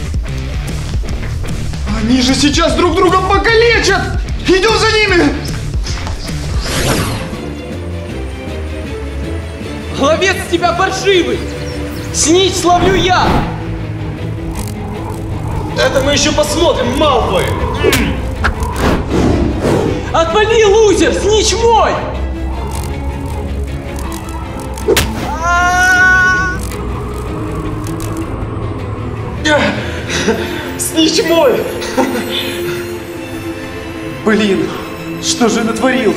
Они же сейчас друг друга покалечат! Идем за ними! Ловец с тебя паршивый! Снить словлю я! Это мы еще посмотрим, Малфой! Отвали, лузер! Снич мой! Снич мой! Блин, что же я натворил?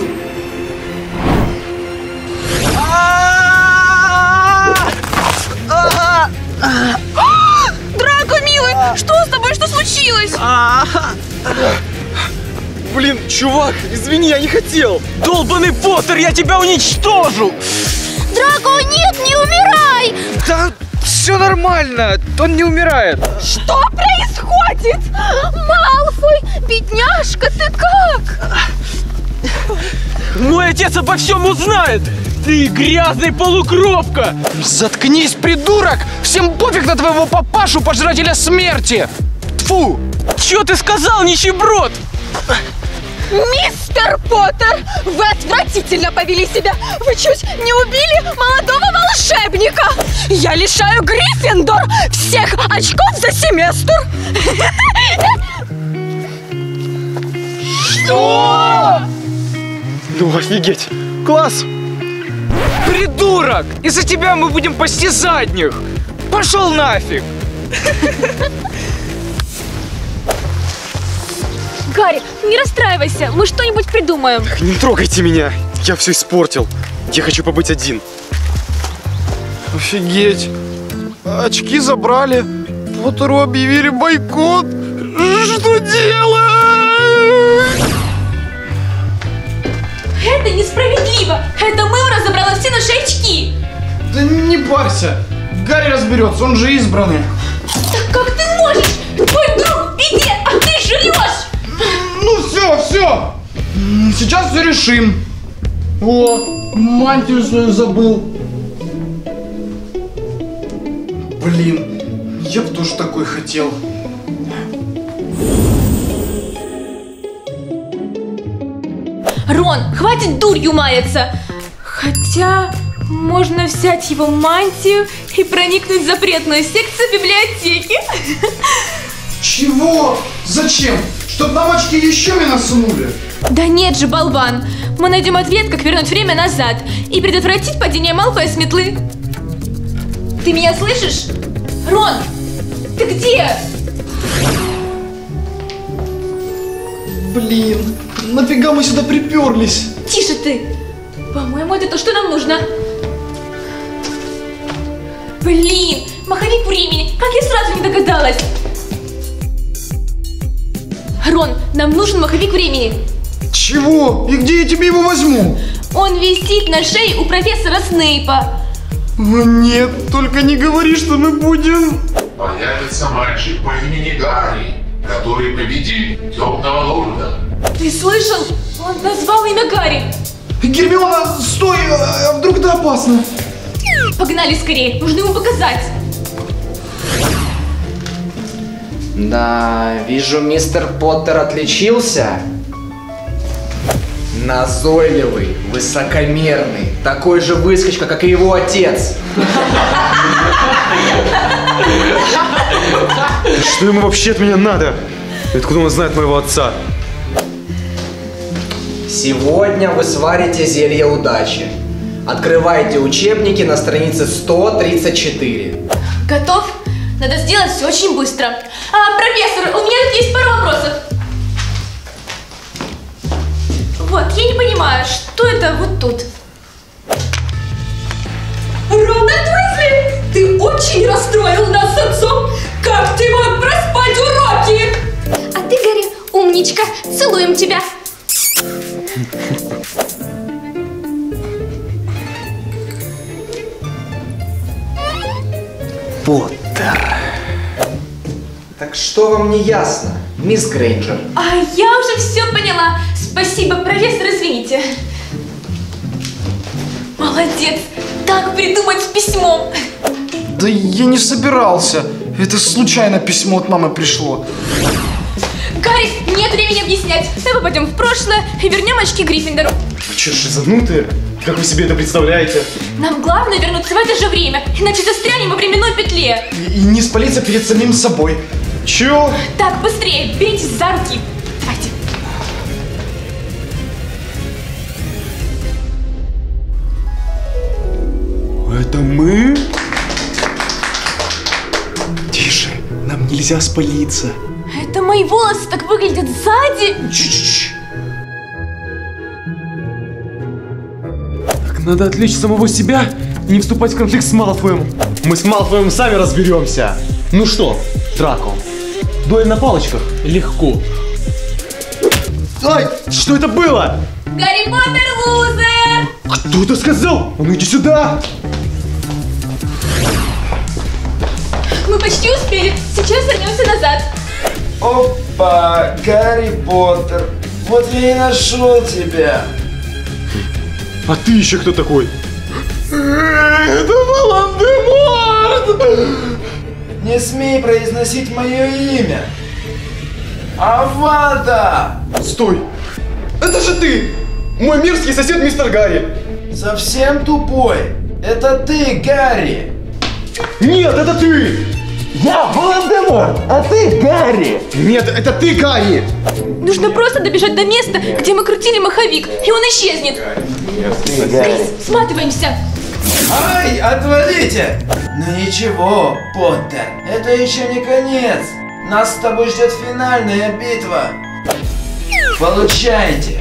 Драко, милый, что с тобой? Что случилось? Блин, чувак, извини, я не хотел. Долбаный Поттер, я тебя уничтожу! Драко, нет, не умирай! Да все нормально, он не умирает. Что происходит? Малфой, бедняжка, ты как? Мой отец обо всем узнает! Ты грязный полукровка! Заткнись, придурок! Всем пофиг на твоего папашу, пожирателя смерти! Тфу! Чё ты сказал, нищеброд? Мистер Поттер, вы отвратительно повели себя! Вы чуть не убили молодого волшебника! Я лишаю Гриффиндор всех очков за семестр! Что? Ну офигеть! Класс! Придурок! Из-за тебя мы будем пасти задних! Пошел нафиг! Гарри, не расстраивайся, мы что-нибудь придумаем. Не трогайте меня, я все испортил. Я хочу побыть один. Офигеть. Очки забрали. Поттеру объявили бойкот. Что делать? Это несправедливо! Это мы разобрала все наши очки! Да не парься. Гарри разберется, он же избранный. Так как ты можешь? Твой друг в беде, а ты жрешь! Ну все. Сейчас все решим. О, мантию свою забыл. Блин, я бы тоже такой хотел. Рон, хватит дурью маяться! Хотя можно взять его мантию и проникнуть в запретную секцию библиотеки. Чего? Зачем? Чтоб нам очки еще меня сунули? Да нет же, болван! Мы найдем ответ, как вернуть время назад и предотвратить падение Малфоя с метлы. Ты меня слышишь? Рон, ты где? Блин, нафига мы сюда приперлись? Тише ты! По-моему, это то, что нам нужно. Блин, маховик времени, как я сразу не догадалась. Рон, нам нужен маховик времени. Чего? И где я тебе его возьму? Он висит на шее у профессора Снейпа. Нет, только не говори, что мы будем... Появится мальчик по имени Гарри, который победит Темного Лорда. Ты слышал? Он назвал имя Гарри. Гермиона, стой! А вдруг это опасно? Погнали скорее, нужно ему показать. Да, вижу, мистер Поттер отличился. Назойливый, высокомерный, такой же выскочка, как и его отец. Что ему вообще от меня надо? Откуда он знает моего отца? Сегодня вы сварите зелье удачи. Открывайте учебники на странице 134. Готов? Надо сделать все очень быстро. Профессор, у меня тут есть пару вопросов. Вот, я не понимаю, что это вот тут? Рональд Уизли, ты очень расстроил нас с отцом. Как ты мог проспать уроки? А ты, Гарри, умничка. Целуем тебя. Поттер. Так что вам не ясно, мисс Грейнджер? Я уже все поняла. Спасибо, профессор, извините. Молодец. Так придумать с письмом. Да я не собирался. Это случайно письмо от мамы пришло. Гарри, нет времени объяснять. Давай пойдем в прошлое и вернем очки Гриффиндору. Вы что, шизанутые? Как вы себе это представляете? Нам главное вернуться в это же время, иначе застрянем во временной петле. И не спалиться перед самим собой. Чё? Так, быстрее, беритесь за руки. Давайте. Это мы? Тише, нам нельзя спалиться. Это мои волосы так выглядят сзади. Чш-чш-чш. Так надо отвлечь самого себя и не вступать в конфликт с Малфоем. Мы с Малфоем сами разберемся. Ну что, Драко, дуэль на палочках? Легко. Ай, что это было? Гарри Поттер лузер! Кто это сказал? А ну иди сюда! Мы почти успели. Сейчас вернемся назад. Опа, Гарри Поттер. Вот я и нашел тебя. А ты еще кто такой? Это Волан-де-Морт! Не смей произносить мое имя. Авада! Стой! Это же ты! Мой мерзкий сосед мистер Гарри! Совсем тупой? Это ты, Гарри! Нет, это ты! Я Волан-де-Морт, а ты Гарри! Нет, это ты, Гарри! Нужно просто добежать до места, где мы крутили маховик, и он исчезнет. Крис, сматываемся. Ай, отвалите! Ну ничего, Поттер, это еще не конец. Нас с тобой ждет финальная битва. Получайте!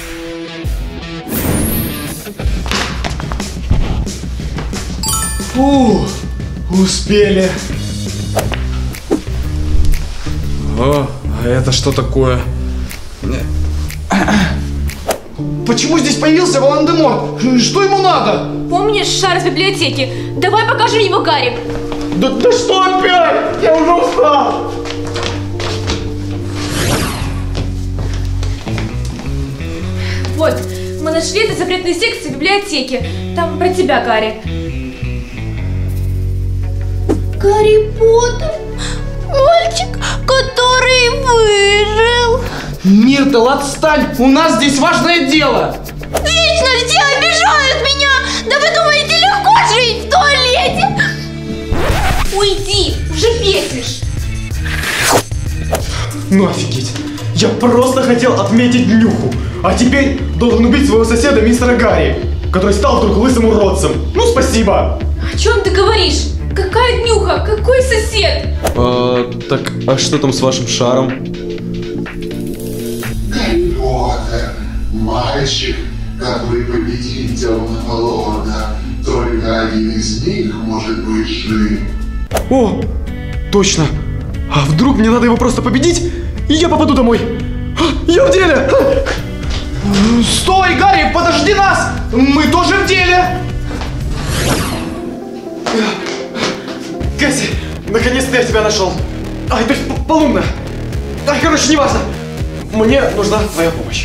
Фу, успели. О, а это что такое? Почему здесь появился Волан-де-Морт? Что ему надо? Помнишь шар из библиотеки? Давай покажем его Гарри. Да что опять? Я уже устал. Вот, мы нашли это в запретной секции библиотеки. Там про тебя, Гарри. Гарри Поттер? Мальчик, который выжил. Миртл, отстань! У нас здесь важное дело! Вечно все обижают меня! Да вы думаете, легко жить в туалете? Уйди, уже бесишь. Ну офигеть. Я просто хотел отметить днюху. А теперь должен убить своего соседа мистера Гарри, который стал вдруг лысым уродцем. Ну спасибо. О чем ты говоришь? Какая днюха? Какой сосед? Так, а что там с вашим шаром? Гарри Поттер, мальчик, который победит Темного Лорда. Только один из них может быть жив. О, точно. А вдруг мне надо его просто победить, и я попаду домой? Я в деле! Стой, Гарри, подожди нас! Мы тоже в деле! Кэсси, наконец-то я тебя нашел. Ай, то есть полумна. Ай, короче, неважно. Мне нужна твоя помощь.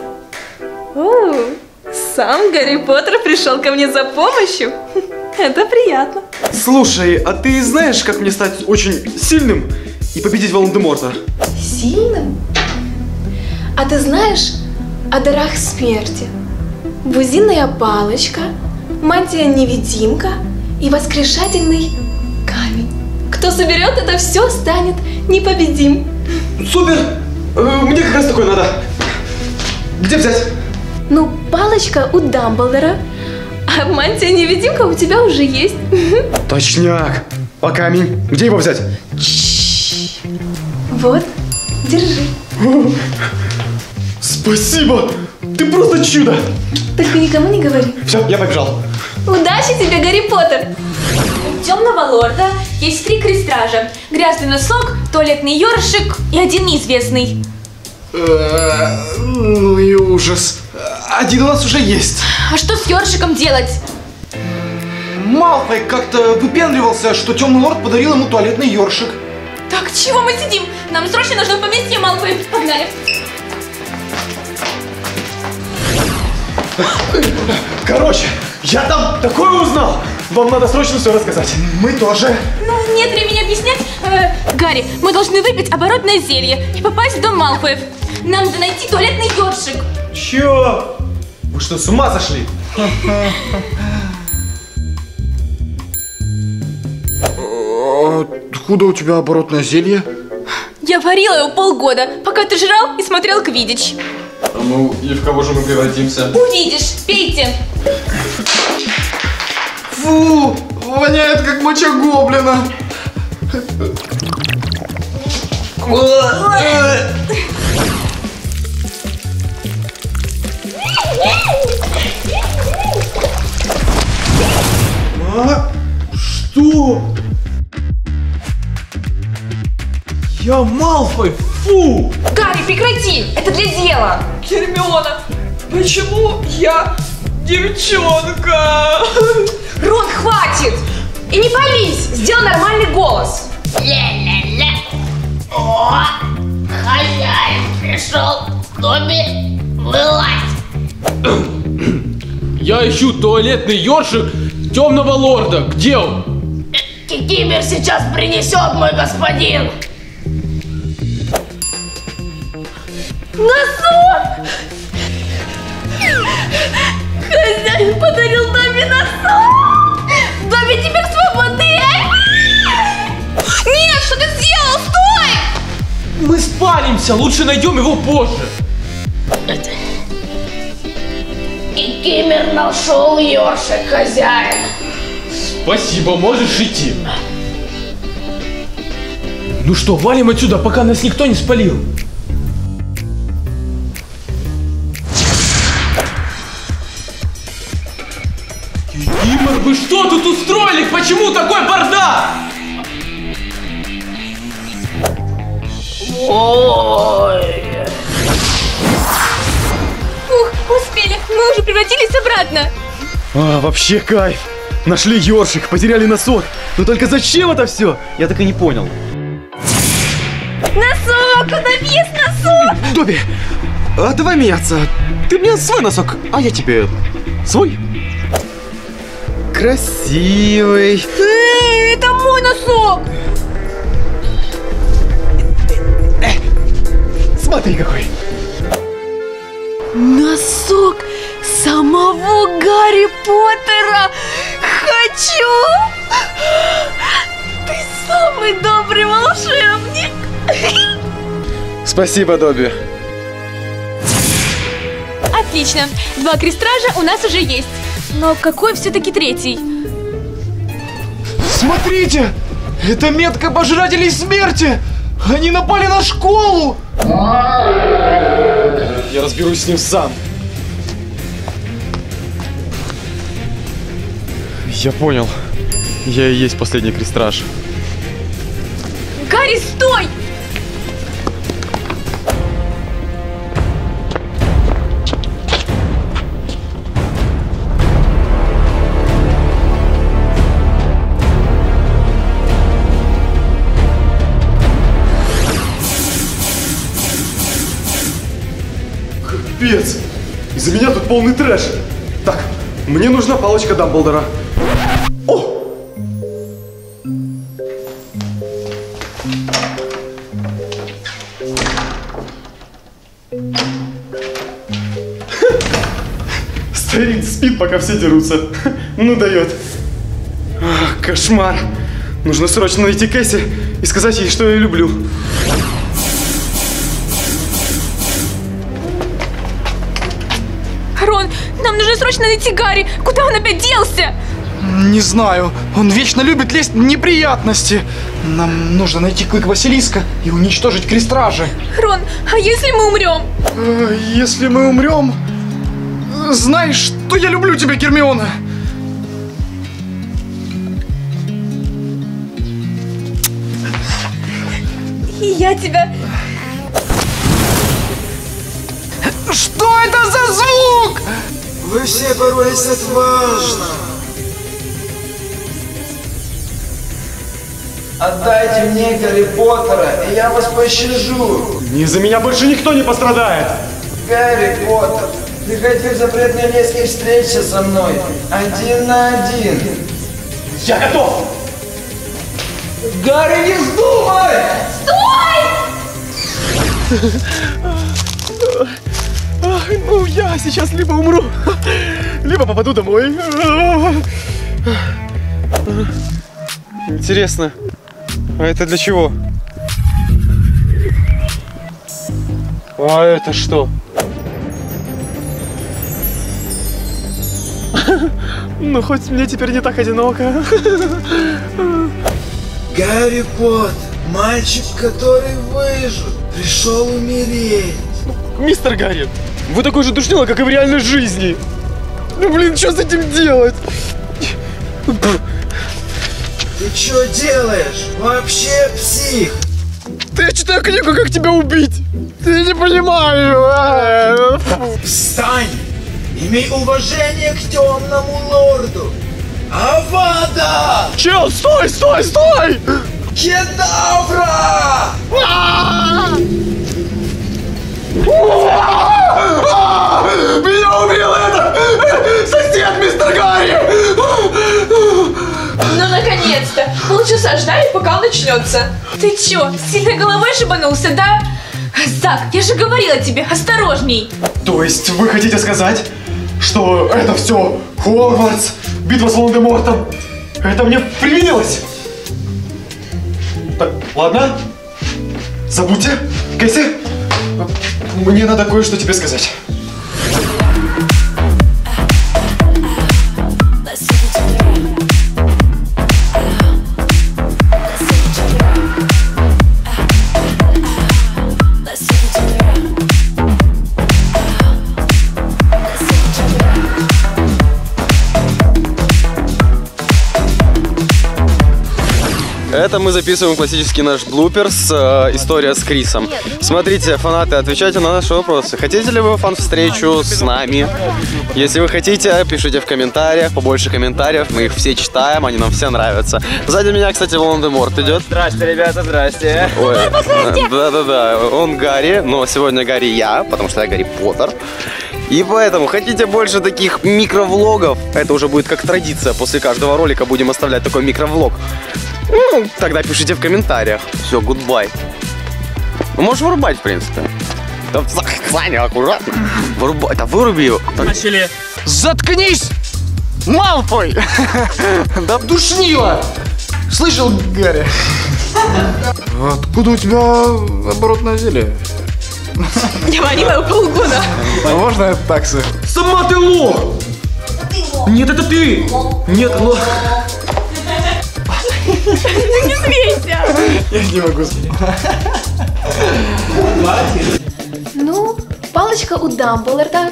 Сам Гарри Поттер пришел ко мне за помощью. Это приятно. Слушай, а ты знаешь, как мне стать очень сильным и победить Волан-де-Морта? Сильным? А ты знаешь о дарах смерти? Бузинная палочка, мантия-невидимка и воскрешательный камень. Кто соберет это все, станет непобедим. Супер! Мне как раз такое надо. Где взять? Ну, палочка у Дамблдора, а мантия-невидимка у тебя уже есть. Точняк. А камень? Где его взять? Вот, держи. Спасибо! Ты просто чудо! Только никому не говори. Все, я побежал. Удачи тебе, Гарри Поттер! У Темного Лорда есть 3 крестража. Грязный носок, туалетный ёршик и один неизвестный. Ну и ужас. Один у нас уже есть. А что с ёршиком делать? Малфой как-то выпендривался, что Темный Лорд подарил ему туалетный ёршик. Так, чего мы сидим? Нам срочно нужно в поместье Малфой. Погнали. Короче, я там такое узнал. Вам надо срочно все рассказать. Мы тоже. Ну, нет времени объяснять. Гарри, мы должны выпить оборотное зелье и попасть в дом Малфоев. Нам надо найти туалетный ёршик. Чё? Вы что, с ума сошли? Откуда у тебя оборотное зелье? Я варила его полгода, пока ты жрал и смотрел Квиддич. Ну и в кого же мы превратимся? Увидишь, пейте. Фу, воняет как моча гоблина. А? Что? Я Малфой! Фу! Гарри, прекрати! Это для дела! Гермиона, почему я девчонка? Рон, хватит! И не пались! Сделай нормальный голос! Ля-ля-ля. О, хозяин пришел. Добби, вылазь. Я ищу туалетный ёршик темного лорда. Где он? Кикимер сейчас принесет, мой господин. Носок! Хозяин подарил Добби носок! Добби теперь свободный! Нет, что ты сделал? Стой! Мы спалимся, лучше найдем его позже. Кикимер нашел ёршик, хозяин. Спасибо, можешь идти. Ну что, валим отсюда, пока нас никто не спалил. Кикимер, вы что тут устроили? Почему такой бардак? Ой. Ух, успели, мы уже превратились обратно. Вообще кайф. Нашли ёршик, потеряли носок. Но только зачем это все? Я так и не понял. Носок! У Добби есть носок! Добби, давай меняться. Ты мне свой носок, а я тебе свой. Красивый. Это мой носок! Смотри какой. Носок самого Гарри Поттера! Хочу! Ты самый добрый волшебник! Спасибо, Добби. Отлично, 2 крестража у нас уже есть. Но какой все-таки третий? Смотрите! Это метка пожирателей смерти! Они напали на школу! Я разберусь с ним сам. Я понял. Я и есть последний крестраж. Гарри, стой! Капец! Из-за меня тут полный трэш. Так, мне нужна палочка Дамблдора. О! Старик спит, пока все дерутся. Ну дает. Кошмар. Нужно срочно найти Кэсси и сказать ей, что я люблю. Рон, нам нужно срочно найти Гарри. Куда он опять делся? Не знаю. Он вечно любит лезть в неприятности. Нам нужно найти клык Василиска и уничтожить крестражи. Рон, а если мы умрем? Если мы умрем... Знаешь, что я люблю тебя, Гермиона. И я тебя... Что это за звук? Вы все боролись отважно. Отдайте мне Гарри Поттера, и я вас пощажу. Из-за меня больше никто не пострадает. Гарри Поттер, приходи в запретный лес и встреча со мной. 1 на 1. Я готов. Гарри, не вздумай! Стой! Ну, я сейчас либо умру, либо попаду домой. Интересно, а это для чего? А это что? Ну, хоть мне теперь не так одиноко. Гарри Поттер, мальчик, который выжил, пришел умереть. Мистер Гарри, вы такой же душнило, как и в реальной жизни. Ну, блин, что с этим делать? Ты что делаешь? Вообще псих. Я читаю книгу, как тебя убить. Ты не понимаешь. Встань! Имей уважение к темному лорду! Авада! Чел, стой, стой, стой! Кедавра! Меня убил это! Сосед, мистер Гарри! Ну, наконец-то! Полчаса ждали, пока он начнется. Ты чё, сильно головой шибанулся, да? Зак, я же говорила тебе, осторожней! То есть вы хотите сказать, что это все Хогвартс, битва с Волан-де-Мортом? Это мне привиделось? Так, ладно. Забудьте. Кэсси, мне надо кое-что тебе сказать. Это мы записываем классический наш блуперс, история с Крисом. Смотрите, фанаты, отвечайте на наши вопросы. Хотите ли вы фан-встречу с нами? Если вы хотите, пишите в комментариях, побольше комментариев, мы их все читаем, они нам все нравятся. Сзади меня, кстати, Волан-де-Морт идет. Здрасте, ребята, здрасте. Да-да-да, он Гарри, но сегодня Гарри я, потому что я Гарри Поттер. И поэтому хотите больше таких микровлогов, это уже будет как традиция, после каждого ролика будем оставлять такой микровлог. Ну, тогда пишите в комментариях. Все, гудбай. Можешь вырубать, в принципе. Да, Саня, аккуратно. Вырубай, да выруби его. Начали. Заткнись! Малфой! Да душнило! Слышал, Гарри? Откуда у тебя оборотное зелье? Я варила его полгода. Можно это таксы? Сама ты лох! Нет, это ты! Нет, лох! Не смейся! Я не могу. Ну, палочка у Дамблдора.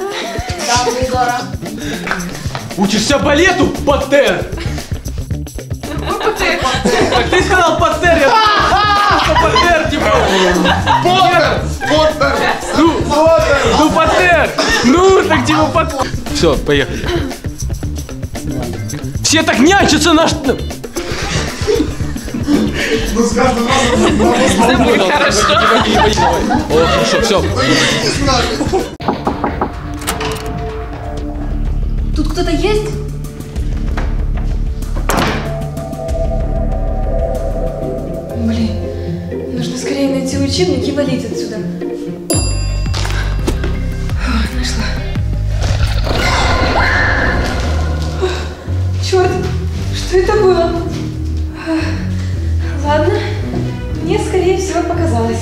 Учишься балету, Поттер? Так ты сказал Поттер, я Поттер, типа. Поттер! Поттер! Ну, Поттер! Ну, так типа Поттер. Все, поехали. Все так нянчатся наш... Ну, с каждым разом... Все будет хорошо. О, хорошо, все. Тут кто-то есть? Блин, нужно скорее найти учебник и валить отсюда. Нашла. Черт, что это было? Ладно, мне скорее всего показалось.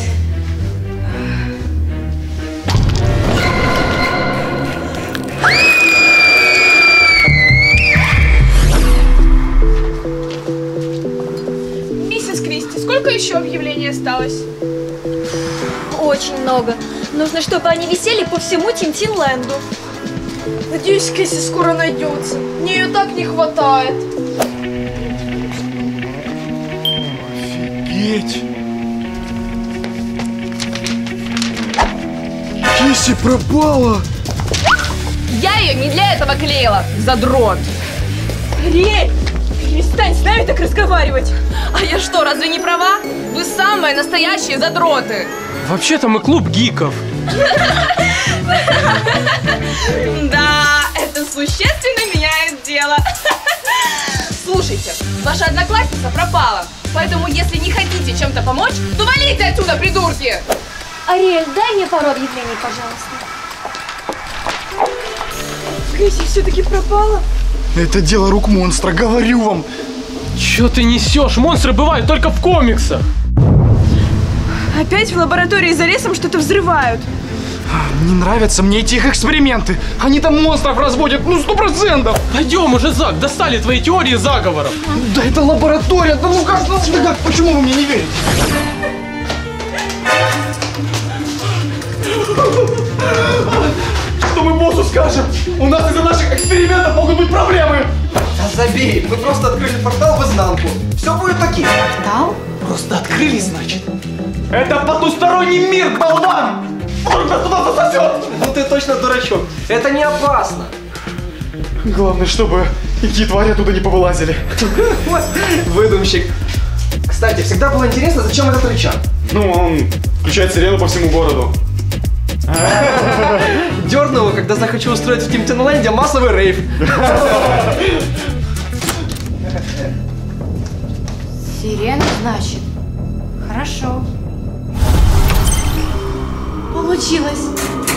Миссис Кристи, сколько еще объявлений осталось? Очень много. Нужно, чтобы они висели по всему Тинтинленду. Надеюсь, Кэсси скоро найдется. Мне ее так не хватает. Офигеть! Кэсси пропала! Я ее не для этого клеила, задрот. Рей, перестань с нами так разговаривать. А я что, разве не права? Вы самые настоящие задроты. Вообще-то мы клуб гиков. Да, это существенно меняет дело. Слушайте, ваша одноклассница пропала. Поэтому, если не хотите чем-то помочь, то валите отсюда, придурки! Ариэль, дай мне пару объявлений, пожалуйста. Кэсси все-таки пропала? Это дело рук монстра, говорю вам. Чё ты несешь? Монстры бывают только в комиксах. Опять в лаборатории за лесом что-то взрывают. Не нравятся мне эти их эксперименты. Они там монстров разводят, ну 100%. Пойдем уже, Зак, достали твои теории заговоров. Да это лаборатория, да ну как, почему вы мне не верите? Что мы боссу скажем? У нас из-за наших экспериментов могут быть проблемы. Да забей, мы просто открыли портал в изнанку. Все будет окей. Портал? Просто открыли, значит. Это потусторонний мир, болван! Он тебя туда засосет! Ну ты точно дурачок. Это не опасно. Главное, чтобы никакие твари оттуда не повылазили. Выдумщик. Кстати, всегда было интересно, зачем этот рычаг? Ну, он включает сирену по всему городу. Дернуло, когда захочу устроить в Тимтенленде массовый рейв. Сирена, значит. Хорошо. Получилось.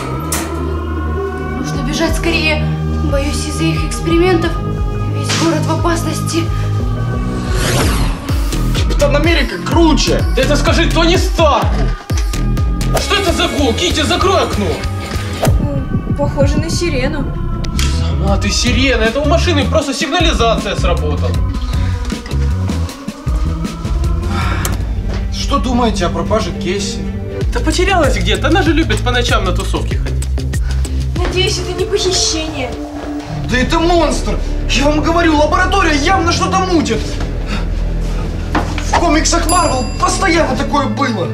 Нужно бежать скорее. Боюсь, из-за их экспериментов весь город в опасности. Капитан Америка круче! Да это скажи Тони Старку! Что это за гул? Китти, закрой окно! Похоже на сирену. Сама ты сирена, это у машины просто сигнализация сработала. Что думаете о пропаже Кейси? Да потерялась где-то, она же любит по ночам на тусовки ходить. Надеюсь, это не похищение. Да это монстр! Я вам говорю, лаборатория явно что-то мутит! В комиксах Марвел постоянно такое было!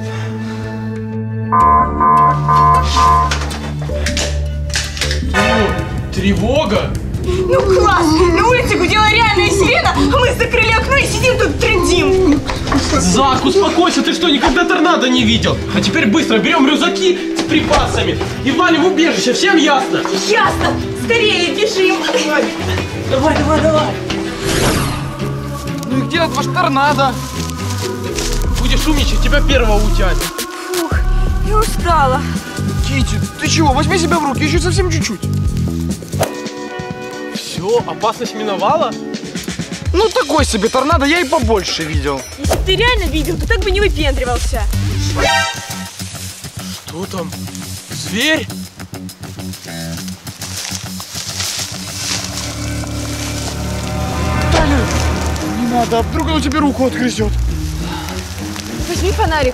Тревога? Ну класс! На улице гудела реальная сирена, а мы закрыли окно и сидим тут трындим! Зак, успокойся, ты что, никогда торнадо не видел? А теперь быстро берем рюкзаки с припасами и валим в убежище, всем ясно? Ясно! Скорее бежим! Давай, давай, давай! Ну и где этот ваш торнадо? Будешь умничать, тебя первого утянет. Фух, я устала. Китти, ты чего? Возьми себя в руки, еще совсем чуть-чуть. Все, опасность миновала? Ну такой себе торнадо я и побольше видел. Если бы ты реально видел, то так бы не выпендривался. Что там? Зверь? Таня, не надо, а вдруг он тебе руку отгрызет. Возьми фонарик.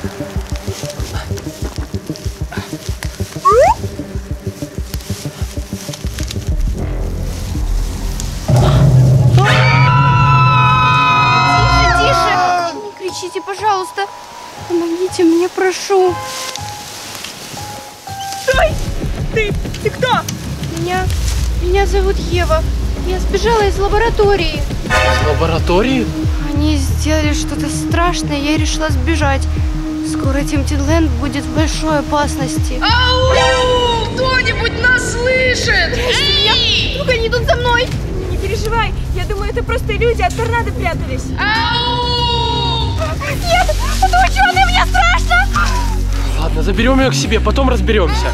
Кричите, пожалуйста. Помогите мне, прошу. Стой! Ты кто? Меня зовут Ева. Я сбежала из лаборатории. Из лаборатории? Они сделали что-то страшное, я решила сбежать. Скоро Тимтенленд будет в большой опасности. Ау! Кто-нибудь нас слышит! Эй! Вдруг они идут за мной? Не переживай, я думаю, это просто люди от торнадо прятались. Ау! Нет, это ученые, мне страшно! Ладно, заберем ее к себе, потом разберемся.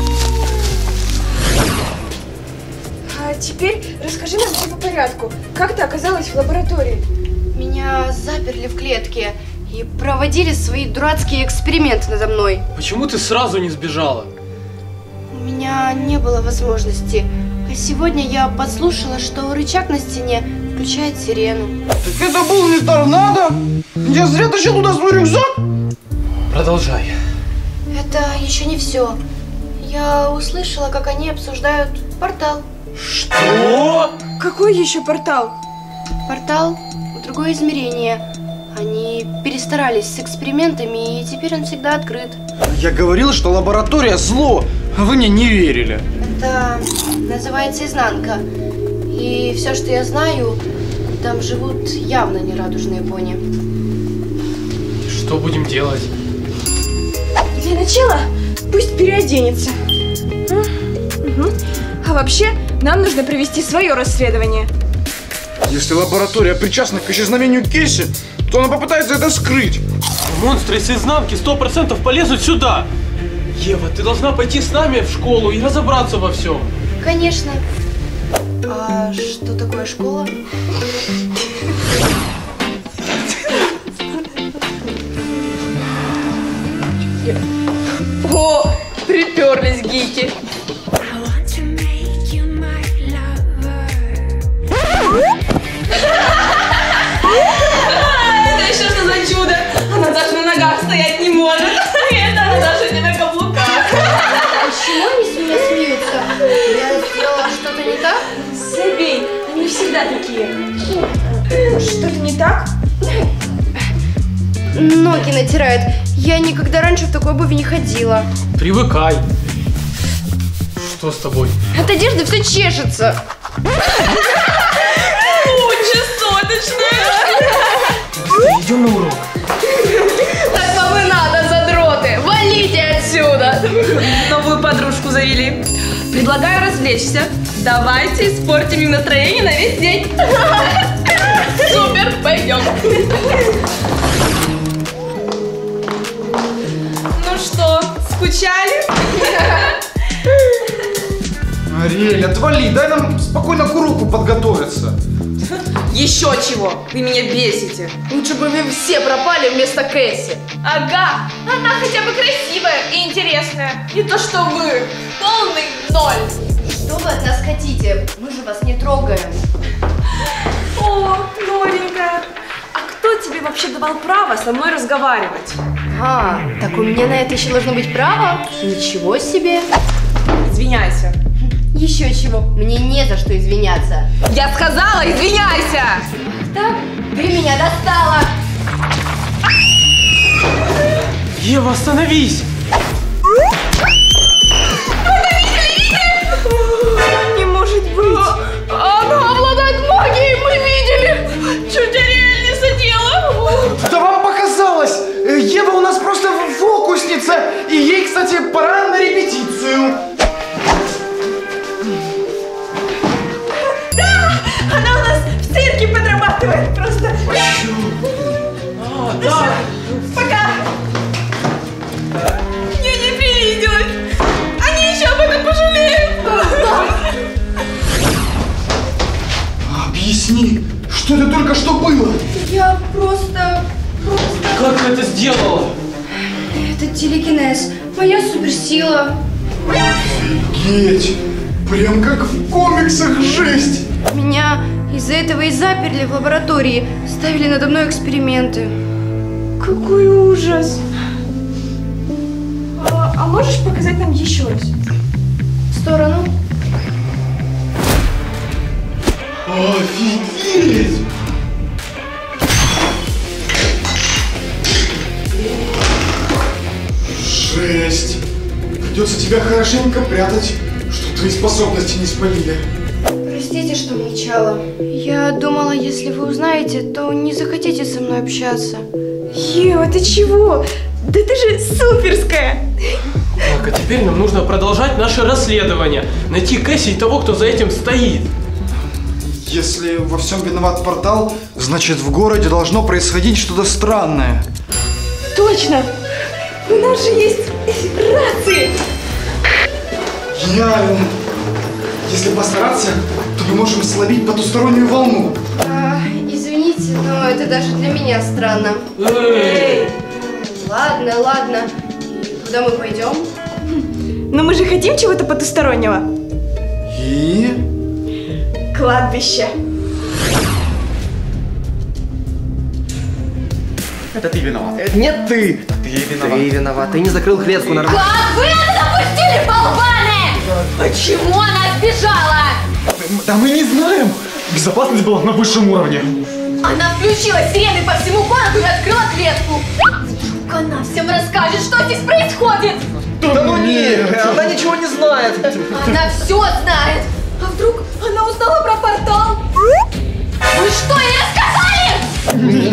А теперь расскажи нам все по порядку. Как ты оказалась в лаборатории? Меня заперли в клетке и проводили свои дурацкие эксперименты надо мной. Почему ты сразу не сбежала? У меня не было возможности. А сегодня я подслушала, что рычаг на стене включает сирену. Так это был не торнадо? Я зря тащил туда свой рюкзак? Продолжай. Это еще не все. Я услышала, как они обсуждают портал. Что? Какой еще портал? Портал в другое измерение. Они перестарались с экспериментами, и теперь он всегда открыт. Я говорил, что лаборатория зло, а вы мне не верили. Это называется изнанка. И все, что я знаю, там живут явно нерадужные пони. Что будем делать? Для начала пусть переоденется. Угу. А вообще, нам нужно провести свое расследование. Если лаборатория причастна к исчезновению Кейси, то она попытается это скрыть. Монстры из изнанки 100% полезут сюда. Ева, ты должна пойти с нами в школу и разобраться во всем. Конечно. А что такое школа? О, приперлись гики. Это еще что за чудо? Она даже на ногах стоять не может. Это она даже не на каблуках. Почему они с меня смеются? Я сделала что-то не так? Забей, они всегда такие. Что-то не так? Ноги натирают. Я никогда раньше в такой обуви не ходила. Привыкай. Что с тобой? От одежды все чешется. Чесоточная. Идем на урок. Так вам и надо, задроты. Валите отсюда. Новую подружку завели. Предлагаю развлечься. Давайте испортим им настроение на весь день. Супер, пойдем. Ну что, скучали? Ариэль, отвали, дай нам спокойно к уроку подготовиться. Еще чего? Вы меня бесите. Лучше бы вы все пропали вместо Кэсси. Ага, она хотя бы красивая и интересная. Не то что вы. Полный ноль. Что вы от нас хотите? Мы же вас не трогаем. О, новенькая. А кто тебе вообще давал право со мной разговаривать? А, так у меня на это еще должно быть право? Ничего себе. Извиняйся. Еще чего? Мне не за что извиняться. Я сказала, извиняйся! Так, ты меня достала! Ева, остановись! Не может быть! Она обладает магией, мы видели! Чуть Ариэль не задела! Да вам показалось! Ева у нас просто фокусница! И ей, кстати, пора на репетицию. Она у нас в цирке подрабатывает просто. Да. Пока. Мне не привиделось. Они еще об этом пожалеют. Объясни, что это только что было? Я просто... Как ты это сделала? Это телекинез. Моя суперсила. Офигеть! Прям как в комиксах, жесть! Меня из-за этого и заперли в лаборатории. Ставили надо мной эксперименты. Какой ужас! А можешь показать нам еще раз? В сторону. Офигеть! Жесть! Придется тебя хорошенько прятать, чтобы твои способности не спалили. Простите, что молчала. Я думала, если вы узнаете, то не захотите со мной общаться. Ева, ты чего? Да ты же суперская! Так, а теперь нам нужно продолжать наше расследование. Найти Кэсси и того, кто за этим стоит. Если во всем виноват портал, значит в городе должно происходить что-то странное. Точно! У нас же есть рации! Гениально! Если постараться, то мы можем словить потустороннюю волну. Извините, но это даже для меня странно. Эй! Ладно, ладно. Куда мы пойдем? Но мы же хотим чего-то потустороннего. И? Кладбище. Это ты виноват. Нет, ты. Ты виноват. Ты виноват. Ты не закрыл клетку на... Как вы это допустили, болваны? Почему она сбежала? Да мы не знаем. Безопасность была на высшем уровне. Она включила сирены по всему городу и открыла клетку. Вдруг она всем расскажет, что здесь происходит. Да ну нет, она ничего не знает. Она все знает. А вдруг она узнала про портал? Вы что, ей рассказали?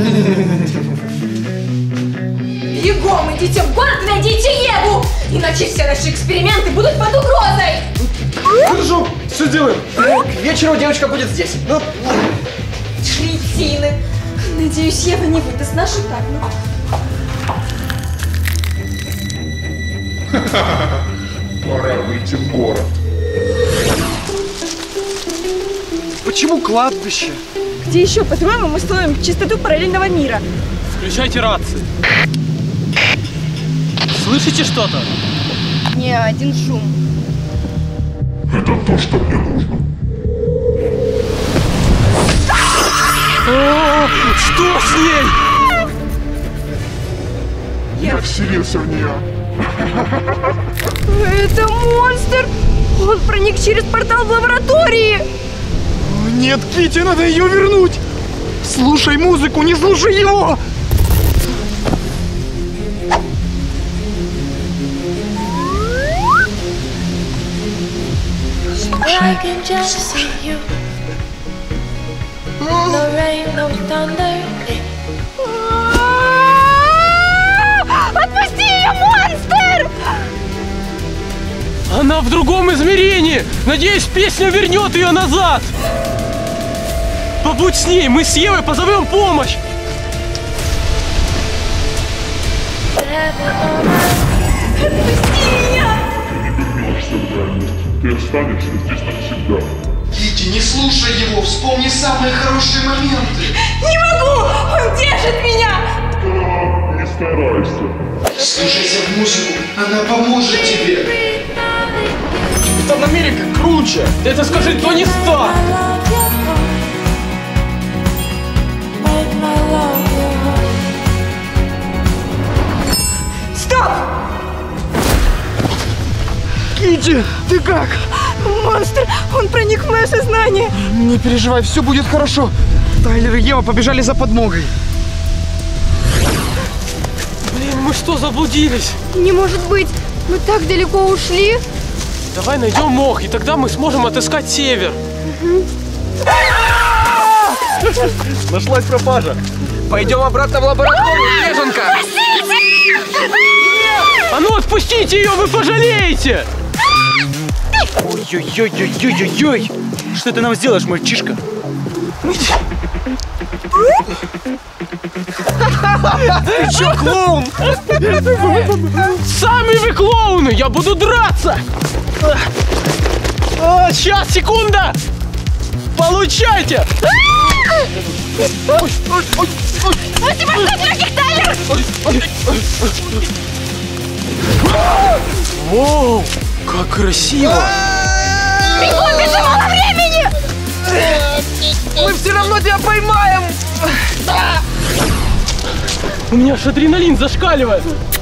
Бегом идите в город и найдите Еву! Иначе все наши эксперименты будут под угрозой! Хорошо, все делаем. К вечеру девочка будет здесь. Ну. Кретины! Надеюсь, Ева не выдаст нашу тайну. Пора выйти в город. Почему кладбище? Где еще, по-твоему, мы строим чистоту параллельного мира? Включайте рации. Слышите что-то? Не, один шум. Это то, что мне нужно. Что с ней? Я вселился в нее. Это монстр! Он проник через портал в лаборатории! Нет, Китти, надо ее вернуть! Слушай музыку, не слушай его! I can just see you. No rain, no thunder. Отпусти ее, монстр! Она в другом измерении! Надеюсь, песня вернет ее назад! Побудь с ней, мы с Евой позовем помощь! Отпусти меня! Ты останешься здесь навсегда. Кити, не слушай его, вспомни самые хорошие моменты. Не могу! Он держит меня! Не старайся. Слушайся в музыку, она поможет тебе. Капитан Америка круче! Ты это скажи Тони Старк! Стоп! Кити, ты как? Монстр! Он проник в мое сознание! Не переживай, все будет хорошо. Тайлер и Ева побежали за подмогой. Блин, мы что, заблудились? Не может быть! Мы так далеко ушли. Давай найдем мох, и тогда мы сможем отыскать север. Нашлась пропажа. Пойдем обратно в лабораторию, беженка. А ну отпустите ее, вы пожалеете! Ой-ой-ой-ой-ой-ой! Что ты нам сделаешь, мальчишка? Ты чё, клоун? Сами вы клоуны! Я буду драться! Сейчас, секунда! Получайте! У тебя что, легких, Тайлер? Воу, как красиво! Бегом, бежим, мало времени! Мы все равно тебя поймаем! У меня аж адреналин зашкаливает!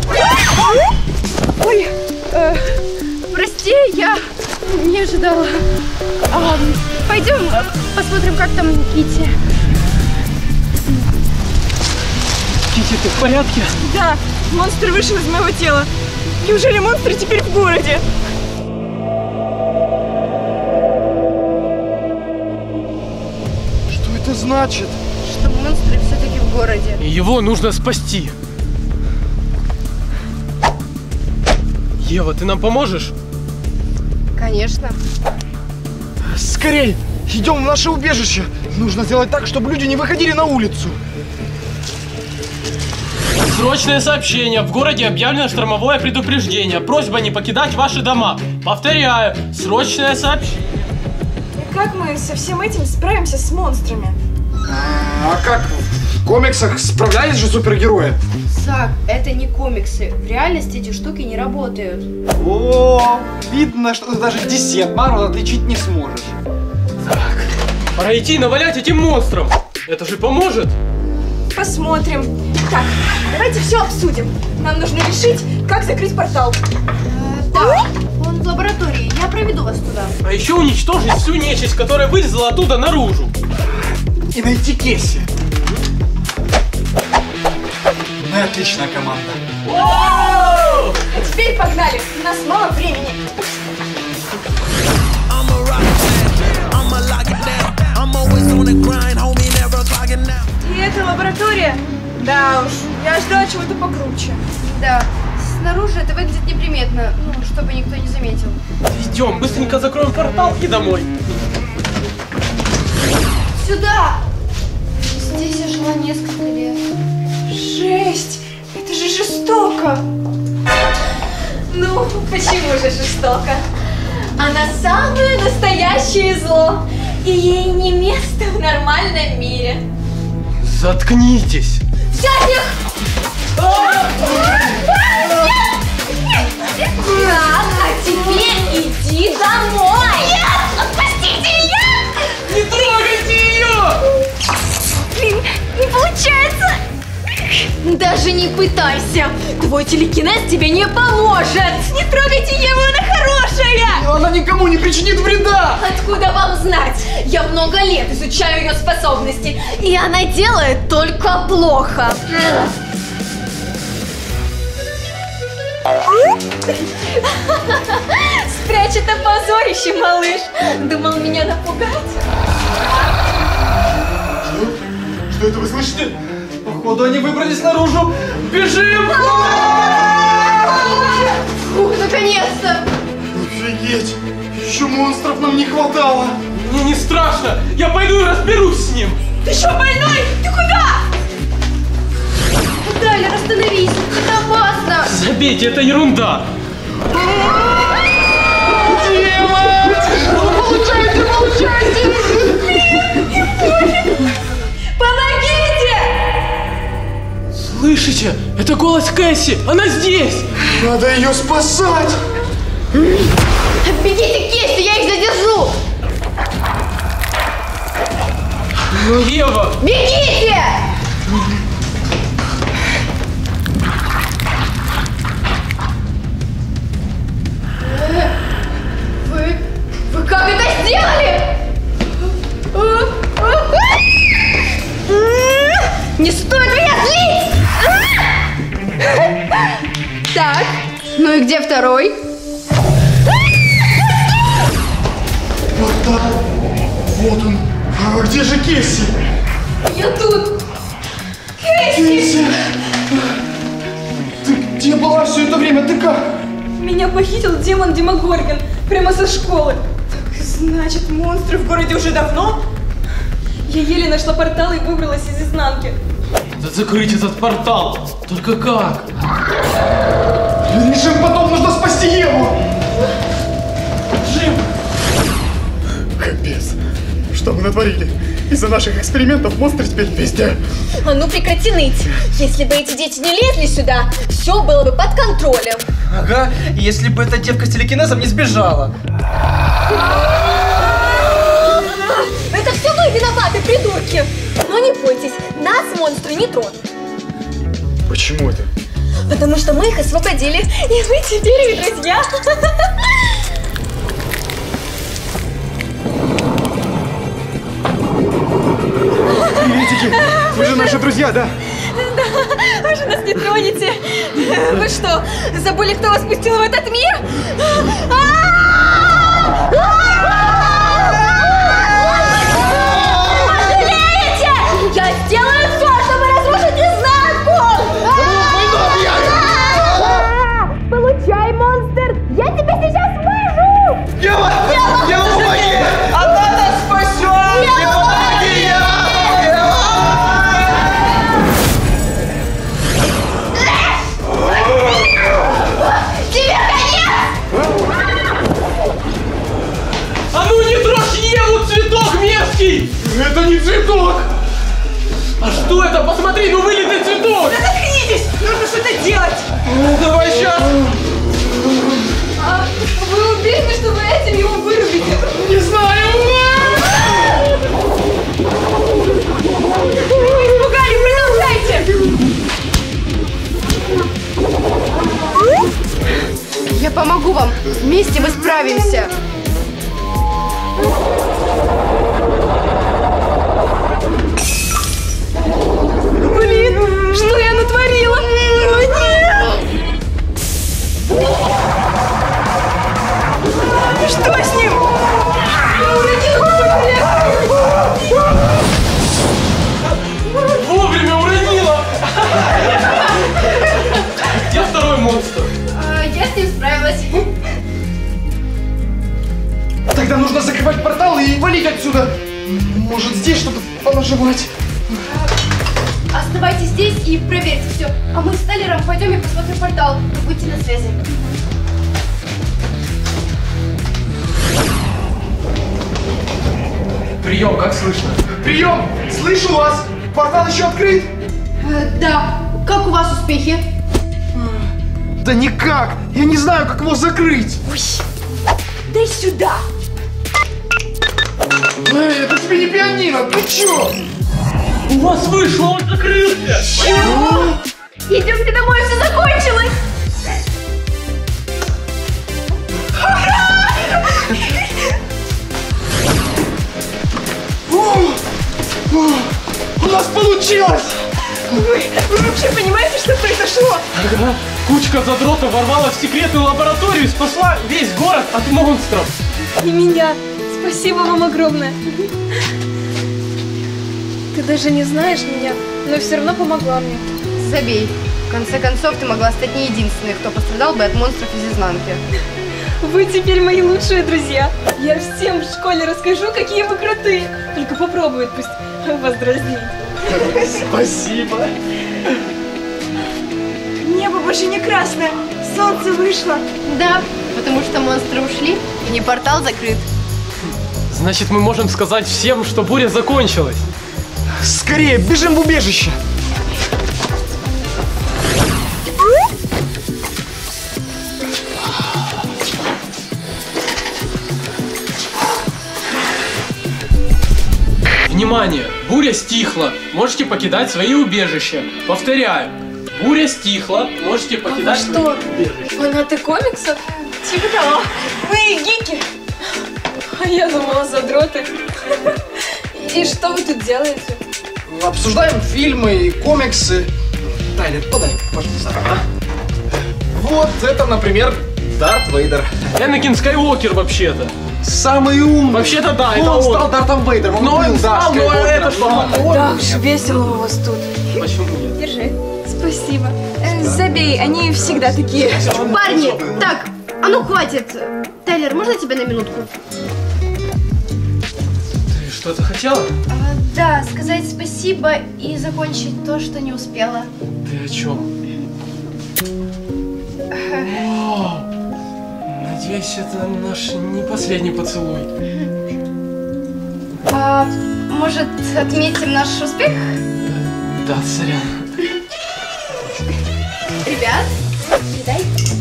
Ой, прости, я не ожидала. Пойдем посмотрим, как там Кити. Кити, ты в порядке? Да, монстр вышел из моего тела. Неужели монстры теперь в городе? Что это значит? Что монстры все-таки в городе. И его нужно спасти. Ева, ты нам поможешь? Конечно. Скорей! Идем в наше убежище! Нужно сделать так, чтобы люди не выходили на улицу. Срочное сообщение. В городе объявлено штормовое предупреждение. Просьба не покидать ваши дома. Повторяю, срочное сообщение. И как мы со всем этим справимся с монстрами? А как? В комиксах справлялись же супергерои. Зак, это не комиксы. В реальности эти штуки не работают. О, видно, что ты даже DC от Marvel отличить не сможешь. Так, пора идти навалять этим монстрам. Это же поможет. Посмотрим. Так, давайте все обсудим. Нам нужно решить, как закрыть портал. Да, он в лаборатории. Я проведу вас туда. А еще уничтожить всю нечисть, которая вылезла оттуда наружу. И найти Кесси. Ну и отличная команда. А теперь погнали. У нас мало времени. И это лаборатория? Да уж, я ждала чего-то покруче. Да, снаружи это выглядит неприметно, ну, чтобы никто не заметил. Идем, быстренько закроем портал и домой. Сюда! Здесь я жила несколько лет. Жесть! Это же жестоко! Ну, почему же жестоко? Она самое настоящее зло, и ей не место в нормальном мире. Заткнитесь! Взять их! Так, а теперь иди домой! Нет! Отпустите меня! Не трогайте ее! Блин, не получается! Даже не пытайся! Твой телекинез тебе не поможет! Не трогайте Еву, она хорошая! Но она никому не причинит вреда! Откуда вам знать? Я много лет изучаю ее способности, и она делает только плохо. Спрячь это позорище Тощий малыш. Думал меня напугать? Что это вы слышите? Походу они выбрались наружу. Бежим! Ух, наконец-то! Офигеть! Еще монстров нам не хватало! Мне не страшно! Я пойду и разберусь с ним! Ты что, больной? Ты куда? Тайлер, остановись! Это опасно! Забейте, это ерунда! Получайте! Помогите! Слышите? Это голос Кэсси! Она здесь! Надо ее спасать! Бегите к Кесси, я их задержу! Ну, Ева! Бегите! Вы как это сделали? Не стоит меня злить! Так, ну и где второй? Портал! Вот он! А где же Кесси? Я тут! Кесси! Ты где была все это время? Ты как? Меня похитил демон Демогоргон прямо со школы. Так, значит, монстры в городе уже давно? Я еле нашла портал и выбралась из изнанки. Да закрыть этот портал! Только как? Решим потом, нужно спасти Еву! Жим! Капец! Что мы натворили? Из-за наших экспериментов монстры теперь везде. А ну прекрати ныть. Если бы эти дети не лезли сюда, все было бы под контролем. Ага, если бы эта девка с телекинезом не сбежала. Это все вы виноваты, придурки. Но не бойтесь, нас монстры не тронут. Почему это? Потому что мы их освободили, и мы теперь их друзья. Приветики! Вы же наши друзья, да? Да, вы же нас не тронете. Вы что, забыли, кто вас пустил в этот мир? Пожалеете! Я сделаю все, чтобы разрушить изнанку! Получай, монстр! Я тебя сейчас выжу! Ева! Ева, помоги! Она нас спасет! Помоги, Ева! Тебе конец! А ну не трожь Еву, цветок мерзкий! Это не цветок! А что это? Посмотри, ну вылитый цветок! Да заткнитесь! Нужно что-то делать! Давай сейчас! А вы уверены, что вы этим его вырубите? Не знаю! Испугали, продолжайте! Я помогу вам. Вместе мы справимся. Блин, что я натворила? Что с ним? Вовремя уронила! Где второй монстр? Я с ним справилась. Тогда нужно закрывать портал и валить отсюда. Может, здесь что-то понажимать. Оставайтесь здесь и проверьте все. А мы с Тайлером пойдем и посмотрим портал. Будьте на связи. Прием, как слышно? Прием! Слышу вас! Портал еще открыт! Да. Как у вас успехи? Да никак! Я не знаю, как его закрыть! Ой, дай сюда! Эй, это тебе не пианино, ты чё? У вас вышло, он закрылся! Чего? Идемте домой, все закончилось! У нас получилось! Вы вообще понимаете, что произошло? Ага. Кучка задротов ворвалась в секретную лабораторию и спасла весь город от монстров. И меня. Спасибо вам огромное. Ты даже не знаешь меня, но все равно помогла мне. Забей. В конце концов, ты могла стать не единственной, кто пострадал бы от монстров из изнанки. Вы теперь мои лучшие друзья. Я всем в школе расскажу, какие вы крутые. Только попробуют пусть вас дразнить. Спасибо. Небо больше не красное, солнце вышло. Да, потому что монстры ушли, и портал закрыт. Значит, мы можем сказать всем, что буря закончилась. Скорее, бежим в убежище. Внимание! Буря стихла. Можете покидать свои убежища. Повторяю. Буря стихла. Можете покидать свои убежища. Фанаты комиксов? Типа того. Вы гики. А я думала, задроты. И что вы тут делаете? Обсуждаем фильмы и комиксы. Тайлер, подай, пожалуйста. Вот это, например, Дарт Вейдер. Энакин Скайуокер вообще-то. Самый умный. Вообще-то да, это он. Он стал Дартом Вейдером. Но он стал, но это что? Да уж, весело у вас тут. Почему нет? Держи. Спасибо. Забей, они всегда такие. Парни, так, а ну хватит. Тайлер, можно тебя на минутку? Ты что-то хотела? Да, сказать спасибо и закончить то, что не успела. Ты о чем? Вау! Надеюсь, это наш не последний поцелуй. Может, отметим наш успех? Да, сорян. Ребят, передай.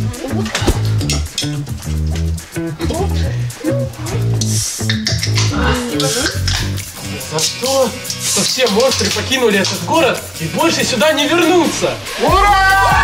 За то, что все монстры покинули этот город и больше сюда не вернутся. Ура!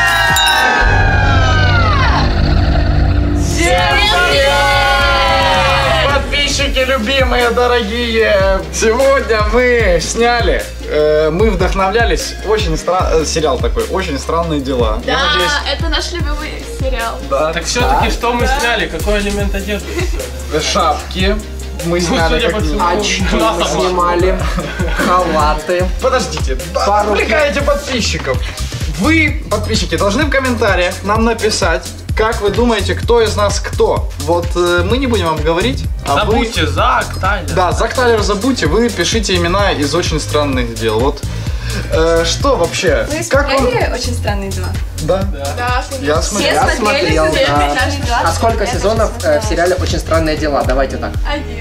Всем привет! Подписчики любимые, дорогие! Сегодня мы сняли, мы вдохновлялись, очень сериал такой, «Очень странные дела». Да, это наш любимый сериал. Да, так все-таки что мы сняли? Какой элемент одежды? Шапки. Мы сняли очки, мы снимали халаты. Подождите, отвлекаете подписчиков. Вы, подписчики, должны в комментариях нам написать, как вы думаете, кто из нас кто. Вот мы не будем вам говорить. Забудьте, Зак, Тайлер. Да, Зак, Тайлер забудьте, вы пишите имена из «Очень странных дел». Вот что вообще? Вы смотрели «Очень странные дела»? Да. Да, Я смотрел. А сколько сезонов в сериале «Очень странные дела»? Давайте так. Один.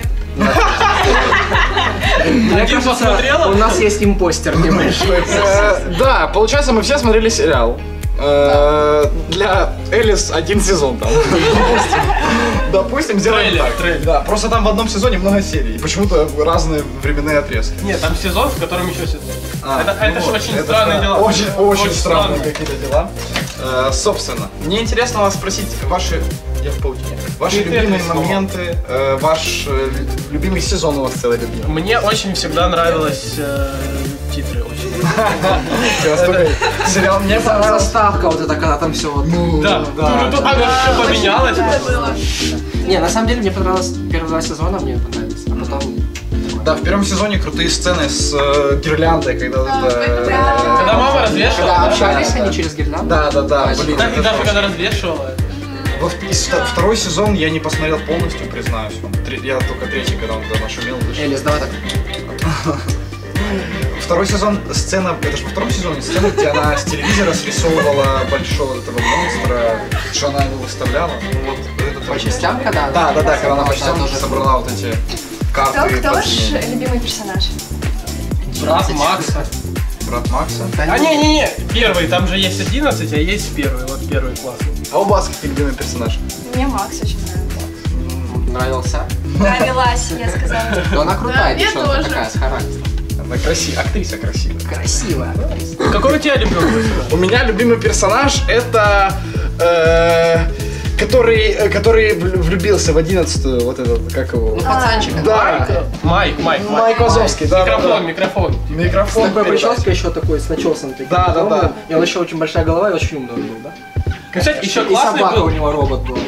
Мне кажется, у нас есть импостер небольшой. Да, получается, мы все смотрели сериал. Для Элис один сезон там. Допустим, сделаем так. Да, просто там в одном сезоне много серий. И почему-то разные временные отрезки. Нет, там сезон, в котором еще сезон. Это же очень странные дела. Очень странные какие-то дела. Собственно, мне интересно вас спросить ваши... Я в паутине. Ваши любимые моменты, ваш любимый сезон у вас целый любимый. Мне очень всегда нравилось титры. Сериал мне понравился. Заставка вот эта, когда там все вот... Да, все поменялось. Не, на самом деле мне понравилось первые 2 сезона, мне понравились, а потом... Да, в первом сезоне крутые сцены с гирляндой, когда Когда мама развешивала. Когда общались они через гирлянду. Да. И даже когда развешивала. Второй сезон я не посмотрел полностью, признаюсь вам. Я только третий, когда он туда нашумел. Элис, давай так. Второй сезон, сцена, это же во втором сезоне сцена, где она с телевизора срисовывала большого этого монстра, что она его выставляла. Ну, вот, это по частям, когда? Да, когда она по частям собрала вот эти карты. Кто ваш любимый персонаж? Брат Макса. Брат Макса? А не, первый, там же есть 11, а есть первый, вот первый классный. А у вас какой любимый персонаж? Мне Макс очень нравится. Нравился? Нравилась, я сказала. Но она крутая девчонка такая, с характером. Она красивая, актриса красивая. Красивая. Какой у тебя любимый персонаж? У меня любимый персонаж это... который влюбился в 11-ю, вот этот, как его? Ну, пацанчик. Да. Майк Вазовский, да. Микрофон. С такой прической еще такой, с начесом таким. Да. И он еще очень большая голова и очень умный был, да? Кстати, еще И классный собака был. у него робот был.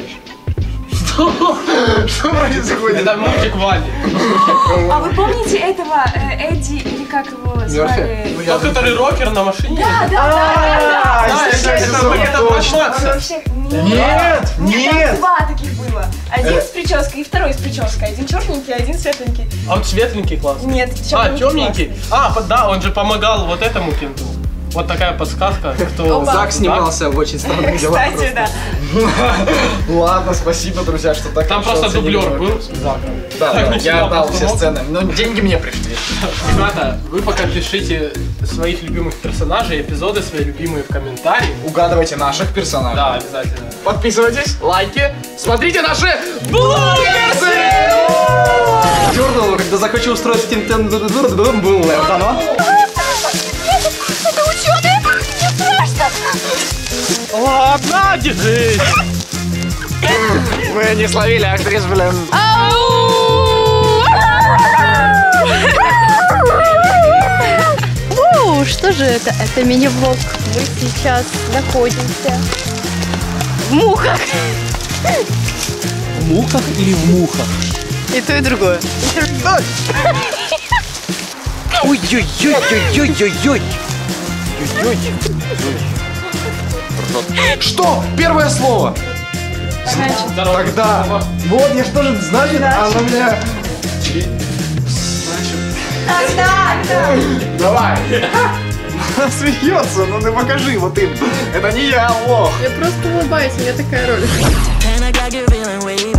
Что происходит? Это мультик Вали. А вы помните этого Эдди, или как его звали? Тот, который рокер на машине? Да. Это вообще... Нет, нет. Два таких было. Один с прической и второй с прической. Один черненький, один светленький. А вот светленький классный. Нет, темненький. Да, он же помогал вот этому кенту. Вот такая подсказка, кто... Зак снимался в «Очень странных делах». Кстати, да. Ладно, спасибо, друзья, что так. Там просто дублер был с Заком. Да, я отдал все сцены, но деньги мне пришли. Ребята, вы пока пишите своих любимых персонажей, эпизоды свои любимые в комментарии. Угадывайте наших персонажей. Да, обязательно. Подписывайтесь, лайки, смотрите наши блогерсы! Дёрнуло, когда захочу устроить Nintendo, вот оно. Это ученые! Мне страшно! Ладно, держись! Мы не словили актрис, блин. Что же это? Это мини-влог. Мы сейчас находимся в мухах. В мухах или в мухах? И то, и другое. Ой-ой-ой-ой-ой-ой-ой. Что? Первое слово. Тогда. Вот, я что же, значит, она меня... Давай. Она смеется, ну ты покажи вот им. Это не я, лох. Я просто улыбаюсь, у меня такая роль. And I got you feeling way